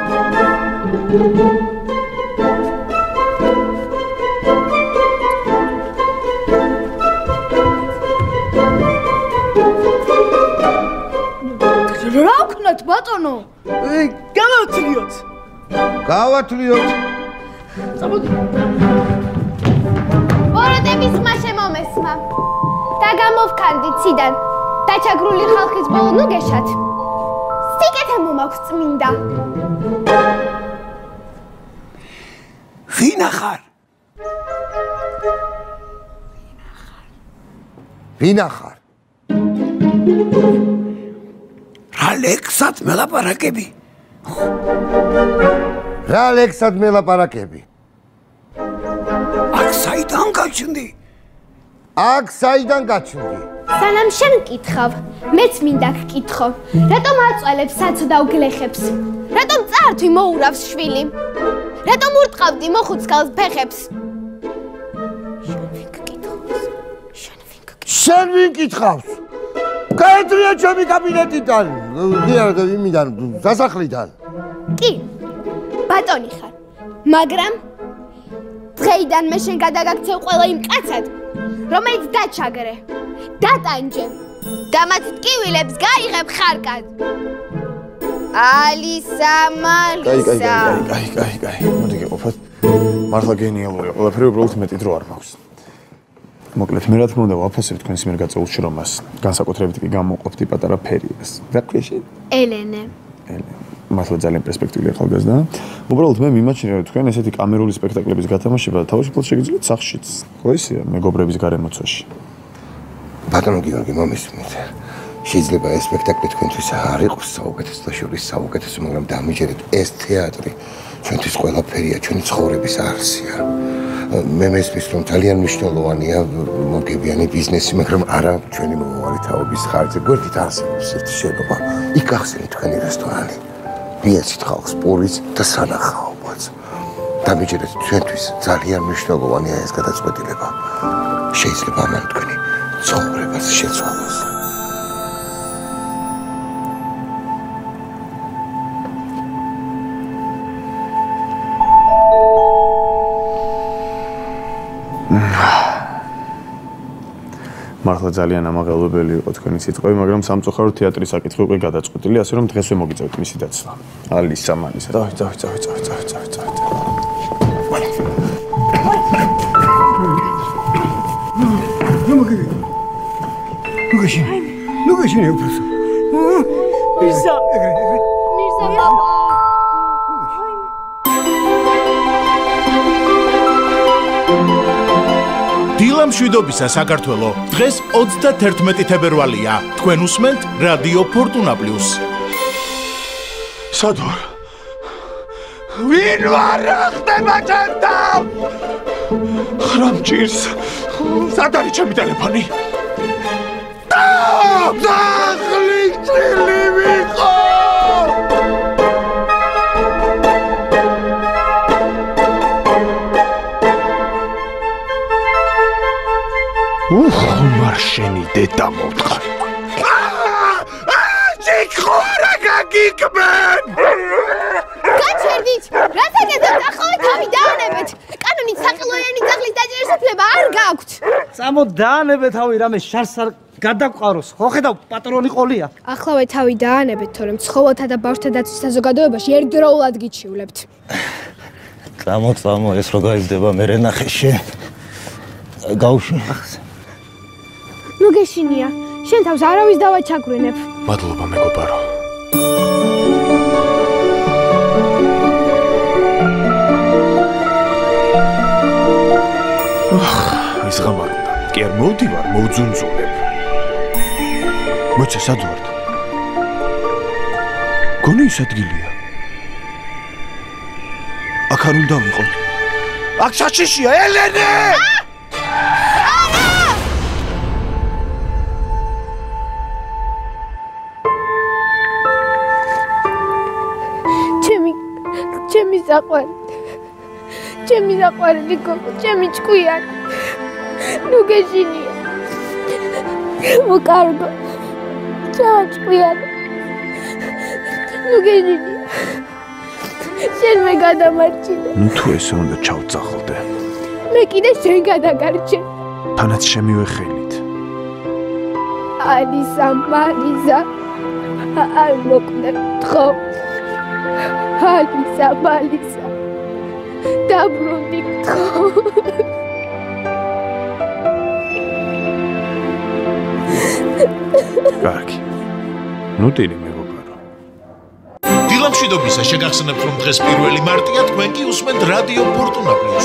რა ვქნათ ბატონო? გავათლიოთ. გავათლიოთ. ბოროტების ხმა შემომესმა. და გამოვქანდით ციდან. დაჩაგრული ხალხის ბოლო ნუ გეშათ. სიკეთე მომაქვს წმინდა. ვინ ახარ? ვინ ახარ? რა ლექსად მელაპარაკები? რა ლექსად მელაპარაკები? აქ საიდან გაჩნდი? აქ საიდან გაჩნდი? სანამ შენ მკითხავ, მეც მინდა გკითხო. რატომ აწვალებს საცოდავ გლეხებს? რატომ წართვი მოურავს შვილი? რატომ ურტყავდი მოხუცგალს ფეხებს? შენ ვინ კითხავს? გაეტრია ჩემი კაბინეტიდან, დიახ, იმიდან, სასახლიდან. კი, ბატონი ხარ, მაგრამ დღეიდან მე შენ გადაგაქცევ ყველა იმ კაცად, რომელიც დაჩაგრე, დატანჯე და მათ ტკივილებს გაიღებ ხარკად. ალისა, მალისა. კაი, კაი, კაი, კაი, მოდი გეყოფათ. მართლა გენიალურია, ყველაფერი უბრალოდ მეტი დრო არ მაქვს. მოკლედ, მე რა თქმა უნდა ვაფასებ თქვენს მიერ გაწეულ შრომას, განსაკუთრებით კი გამოვყოფდი პატარა ფერიას. რა ქვია შენ? ელენე. ელენე. მართლა ძალიან პერსპექტიული ახალგაზრდა. უბრალოდ მე მიმაჩნია, რომ თქვენ ესეთი კამერული სპექტაკლების გათამაშება თავისუფლად შეგიძლიათ სახლშიც. ხო ისეა, მეგობრების გარემოცვაში. ბატონო გიორგი, მომისმენთ. შეიძლება ეს სპექტაკლი თქვენთვის არ იყოს საუკეთესო და შორის საუკეთესო, მაგრამ დამიჯერეთ, ეს თეატრი ჩვენთვის ყველაფერია, ჩვენი ცხოვრების არსია. მე მესმის, რომ ძალიან მნიშვნელოვანია მოგებიანი ბიზნესი, მაგრამ არა ჩვენი მომავალი თაობის ხარჯზე. გვერდით არსებობს ერთი შენობა, იქ გახსენეთ თქვენი რესტორანი. მიეცით ხალხს პურიც და სანახაობაც. დამიჯერეთ, ჩვენთვის ძალიან მნიშვნელოვანია ეს გადაწყვეტილება. შეიძლება ამან თქვენი ცხოვრებას შეცვალოს. მართლა ძალიან ამაღელვებელი იყო თქვენი სიტყვები, მაგრამ სამწუხაროდ თეატრის საკითხი უკვე გადაწყვეტილი, ასე რომ დღესვე მოგიწევთ მისი დაცვა. ალისა, მალისა. დავით, დავით, დავით, დავით, დავით, დავით, დავით. ნუ მოგები. ნუ გაშინე. ნუ გაშინე უბრალოდ. მირზა. მირზა ბაბა. დილა მშვიდობისა საქართველო. დღეს ოცდათერთმეტი თებერვალია. თქვენ უსმენთ რადიო ფორტუნა პლუს. სად ვარ? ვინ ვარ? ხდება ჩემთან? რა მჭირს? სად არის ჩემი ტელეფონი? დაღლი ჭილი ვიყო! უხ, მარშენი დედა მოვთხარ. ჩიქხორა გაგიკმენ! გაჩერდით, რათა გეძებთ, ახლა თავი დაანებეთ. კანონით საყელოიანი ძაღლის დაჭერის უფლება არ გაქვთ. წამო დაანებე თავი, რამე შარს არ გადაგყაროს. ხო ხედავ, პატრონი ყოლია. ახლავე თავი დაანებეთ, თორემ ცხოველთა და ბავშვთა დაცვის საზოგადოებაში ერთდროულად გიჩიულებთ. წამო, წამო, ეს რო გაიზრდება, მე რენახე შენ. გავუშვი. ნუ გეშინია, შენ თავს არავის დავაჩაგვრენებ. მადლობა მეგობარო. ის ღამარდა. კი არ მოვდივარ, მოვძუნძულებ. მოიცა სად ვართ? გონი ის ადგილია. აქ არ უნდა ვიყო. აქ საჩიშია, ელენე! ჩემი საყვარი, ჩემი საყვარელი გოგო, ჩემი ჭკვიანი, ნუ გეშინია, მოკარგო, ჩემი ჭკვიანი, ნუ გეშინია, შენ მე გადამარჩინე. ნუ თუ ესე უნდა ჩავწახლდე. მე კიდე შენ გადაგარჩე. თანაც შემივე ხელით. ალისა, მალისა, არ მოკვდებ თქო. ალისა, მალისა, დაბრუნდი თქო. კარგი. ნუ ტილი მეგობარო. დილა მშვიდობისა, შეგახსენებთ, რომ დღეს პირველი მარტია, თქვენ კი უსმენთ რადიო ფორტუნა პლუს.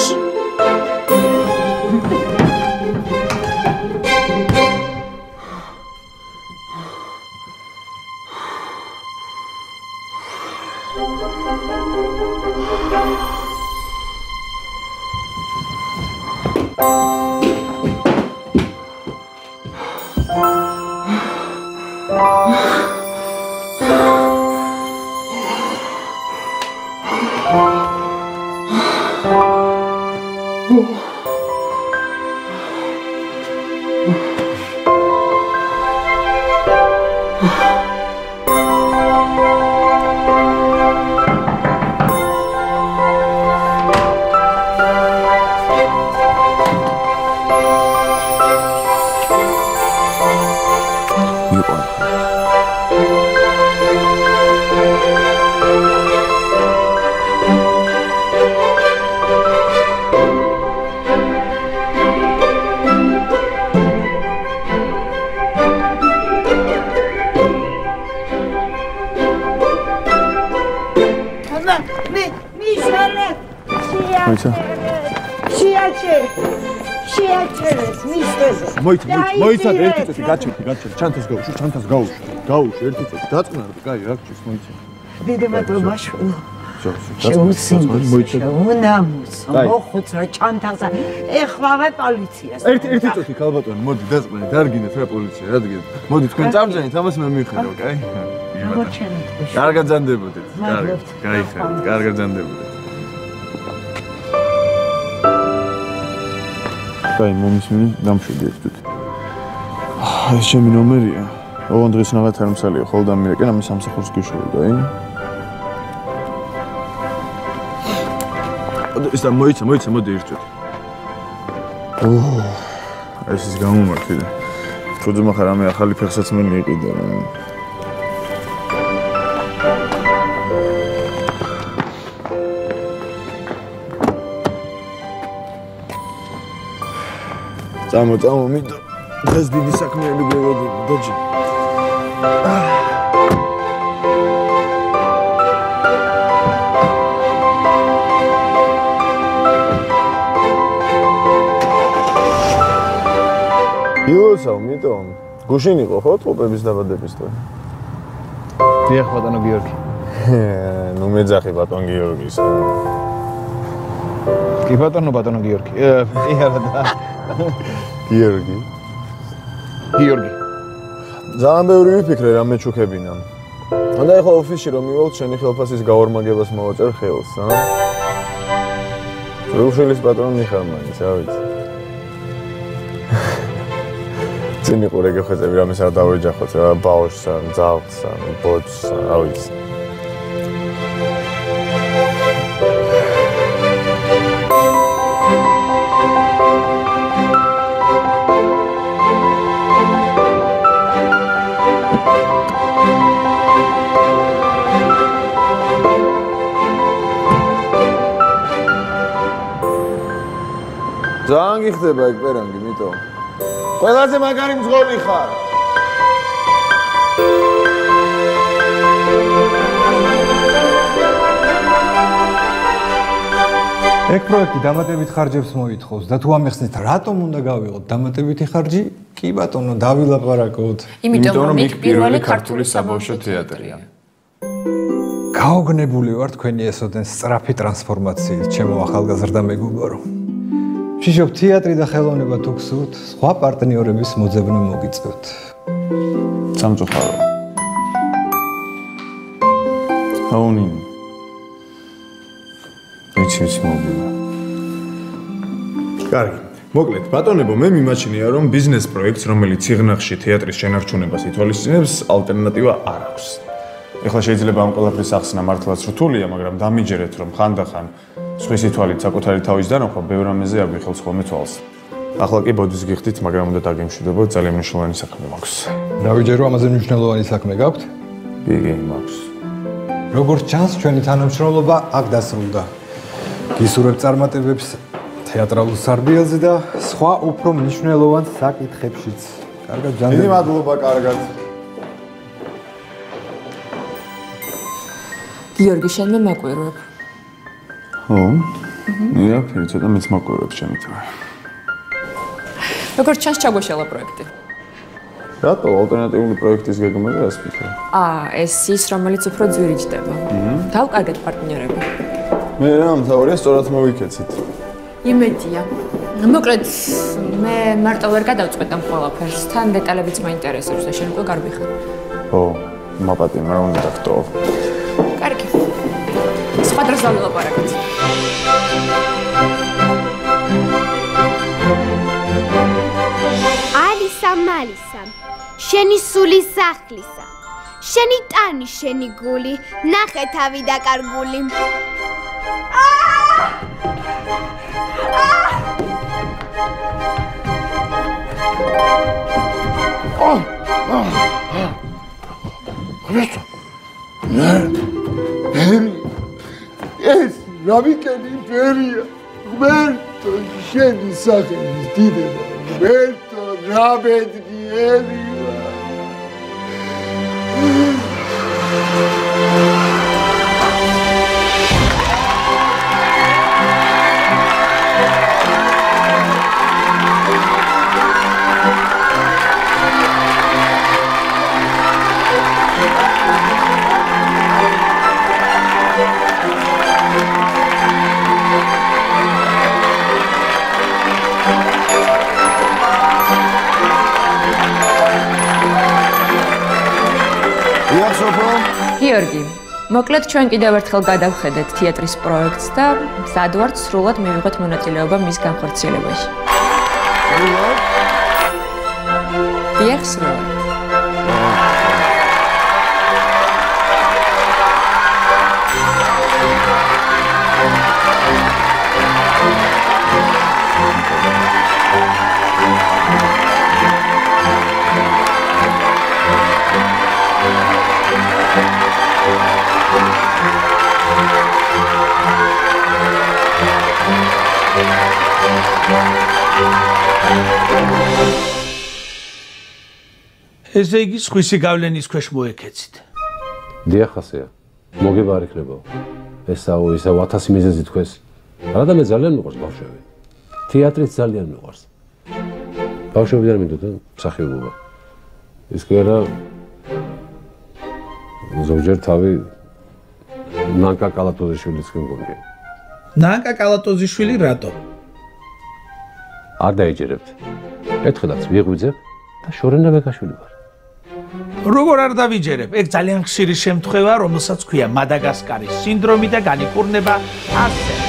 მოიცა, მოიცა, ერთი წუთი გაჩერდი, გაჩერდი, ჩანთას გავუშვი, ჩანთას გავუშვი, გავუშვი, ერთი წუთი, დაწყნარდი, კაი, რა გჭირს, მოიცა. დიდი მადლობა შვილო. შეუსინდისო, უნამუსო, მოხუცრა ჩანთასა, ეხლავე პოლიციას. ერთი ერთი წუთი ქალბატონი, მოდი დაწყნარდი, დარგინეთ რა პოლიცია, რა დგინეთ. მოდი თქვენ წამბზენით, ამას მე მივხედავ, კაი? გამორჩენით. კარგად ზანდებოდეთ. კარგად, კაი, კარგად ზანდებოდეთ. კაი, მომისმინე, დამშვიდი ერთ წუთი. ეს ჩემი ნომერია. ოღონდ დღეს ნაღად არ მსალია, ხოლ დამირეკენ ამის სამსახურს გიშოვე, კაი? ეს და მოიცა, მოიცა, მოდი ერთ წუთი. ოჰ, ეს ის გამომართი და ხუძმა ხარ ამე ახალი ფეხსაცმელი იყიდა რა. წამო, წამო, მიდო. დღეს დიდი საქმეები გვეღოდება, დაჯი. იოსავ, მიტომ. გუშინ იყო ხო ტყუპების დაბადების დღე? დიახ, ბატონო გიორგი. ნუ მეძახი ბატონ გიორგის. კი ბატონო, ბატონო გიორგი. კი არა და გიორგი. გიორგი. ძალიან ბევრი ვიფიქრე რა მეჩუქებინა. ანდა ეხლა ოფისში რომ მივალ შენი ხელფასის გაორმაგებას მოვაწერ ხელს, ა? რუსელის პატრონი ხარ მაინც, რა ვიცი. წინი ყურე გეხვეწები რამეს არ დავეჯახოთ რა, ბაოშს ან ძაღლს ან ბოჭს, რა ვიცი. ძალიან გიხდება ეგ პერანგი, მითო. ყველაზე მაგარი მძღოლი ხარ. ეგ პროექტი დამატებით ხარჯებს მოითხოვს და თუ ამეხსნით, რატომ უნდა გავიღოთ დამატებითი ხარჯი? კი ბატონო, დავილაპარაკოთ. იმიტომ რომ იქ პირველი ქართული საბავშვო თეატრია. გაოგნებული ვარ თქვენი ესოდენ სწრაფი ტრანსფორმაციით, ჩემო ახალგაზრდა მეგობარო. შიშობ თეატრი და ხელოვნება თუ გსურთ, სხვა პარტნიორების მოძებნა მოგიწევთ. სამწუხარო. აუნინი. ვიცი ვიცი მოგივა. კარგი. მოკლედ, ბატონებო, მე მიმაჩნია, რომ ბიზნეს პროექტს, რომელიც ციღნაღში თეატრის შენარჩუნებას ითვალისწინებს, ალტერნატივა არ აქვს. ეხლა შეიძლება ამ ყველაფრის ახსნა მართლაც რთულია, მაგრამ დამიჯერეთ, რომ ხანდახან სხვისი თვალით საკუთარი თავის დანახვა ბევრ რამეზე აგვიხელს ხოლმე თვალს. ახლა კი ბოდის გიხდით, მაგრამ უნდა დაგემშვიდობოთ, ძალიან მნიშვნელოვანი საქმე მაქვს. დავიჯერო, ამაზე მნიშვნელოვანი საქმე გაქვთ? კი, კი, მაქვს. როგორც ჩანს, ჩვენი თანამშრომლობა აქ დასრულდა. გისურვებ წარმატებებს თეატრალურ სარბიელზე და სხვა უფრო მნიშვნელოვან საკითხებშიც. კარგად ჯანდები. დიდი მადლობა, კარგად. გიორგი, შენ მე მაკვირვებ. ხო? ნია, ფერი ცოტა მეც მაკვირვებს ჩემი თვე. როგორც ჩანს, ჩაგვეშალა პროექტი. რატო ალტერნატიული პროექტის გეგმა და რას ფიქრობ? აა, ეს ის, რომელიც უფრო ძვირიჯდება. დავკარგეთ პარტნიორები. მე რა, მთავარია სწორად მოვიქეცით. იმედია. მოკლედ მე მარტო ვერ გადავწყვეტ ამ ყველაფერს, თან დეტალებიც მაინტერესებს და შენ უკვე გარბი ხარ. ო, მაპატიმ რა უნდა დაგტოვო. კარგი. სხვა დროს დავილაპარაკეთ. ალისა მალისა, შენი სული სახლისა, შენი ტანი, შენი გული, ნახე თავი დაკარგული. Oh! Oh! Resto. Beri. Es, rabikeni beria. Roberto, sceni sake diteba. Roberto, rabedni eria. გიორგი, მოკლედ ჩვენ კიდევ ერთხელ გადავხედეთ თეატრის პროექტს და მზად ვართ სრულად მივიღოთ მონაწილეობა მის განხორციელებაში. სრულად? დიახ, სრულად. ესე იგი სხვისი გავლენის ქვეშ მოეკეცით. დიახ, ასეა. მოგება არ იქნებაო. ესაო, ისაო ათასი მიზეზი თქვეს. რა და მე ძალიან მიყვარს ბავშვები. თეატრიც ძალიან მიყვარს. ბავშვებიდან მინდოდა მსახიობობა. ის კი არა ზოგჯერ თავი ნანკა კალატოზიშვილიც კი მგონია. ნანკა კალატოზიშვილი რატო? არ დაიჯერებთ. ერთხელაც ვიღვიძებ და შორენა ბეკაშვილი ვარ. როგორ არ დავიჯერებ? ეგ ძალიან ხშირი შემთხვევაა, რომელსაც ქვია მადაგასკარის სინდრომი და განიკურნება ასე.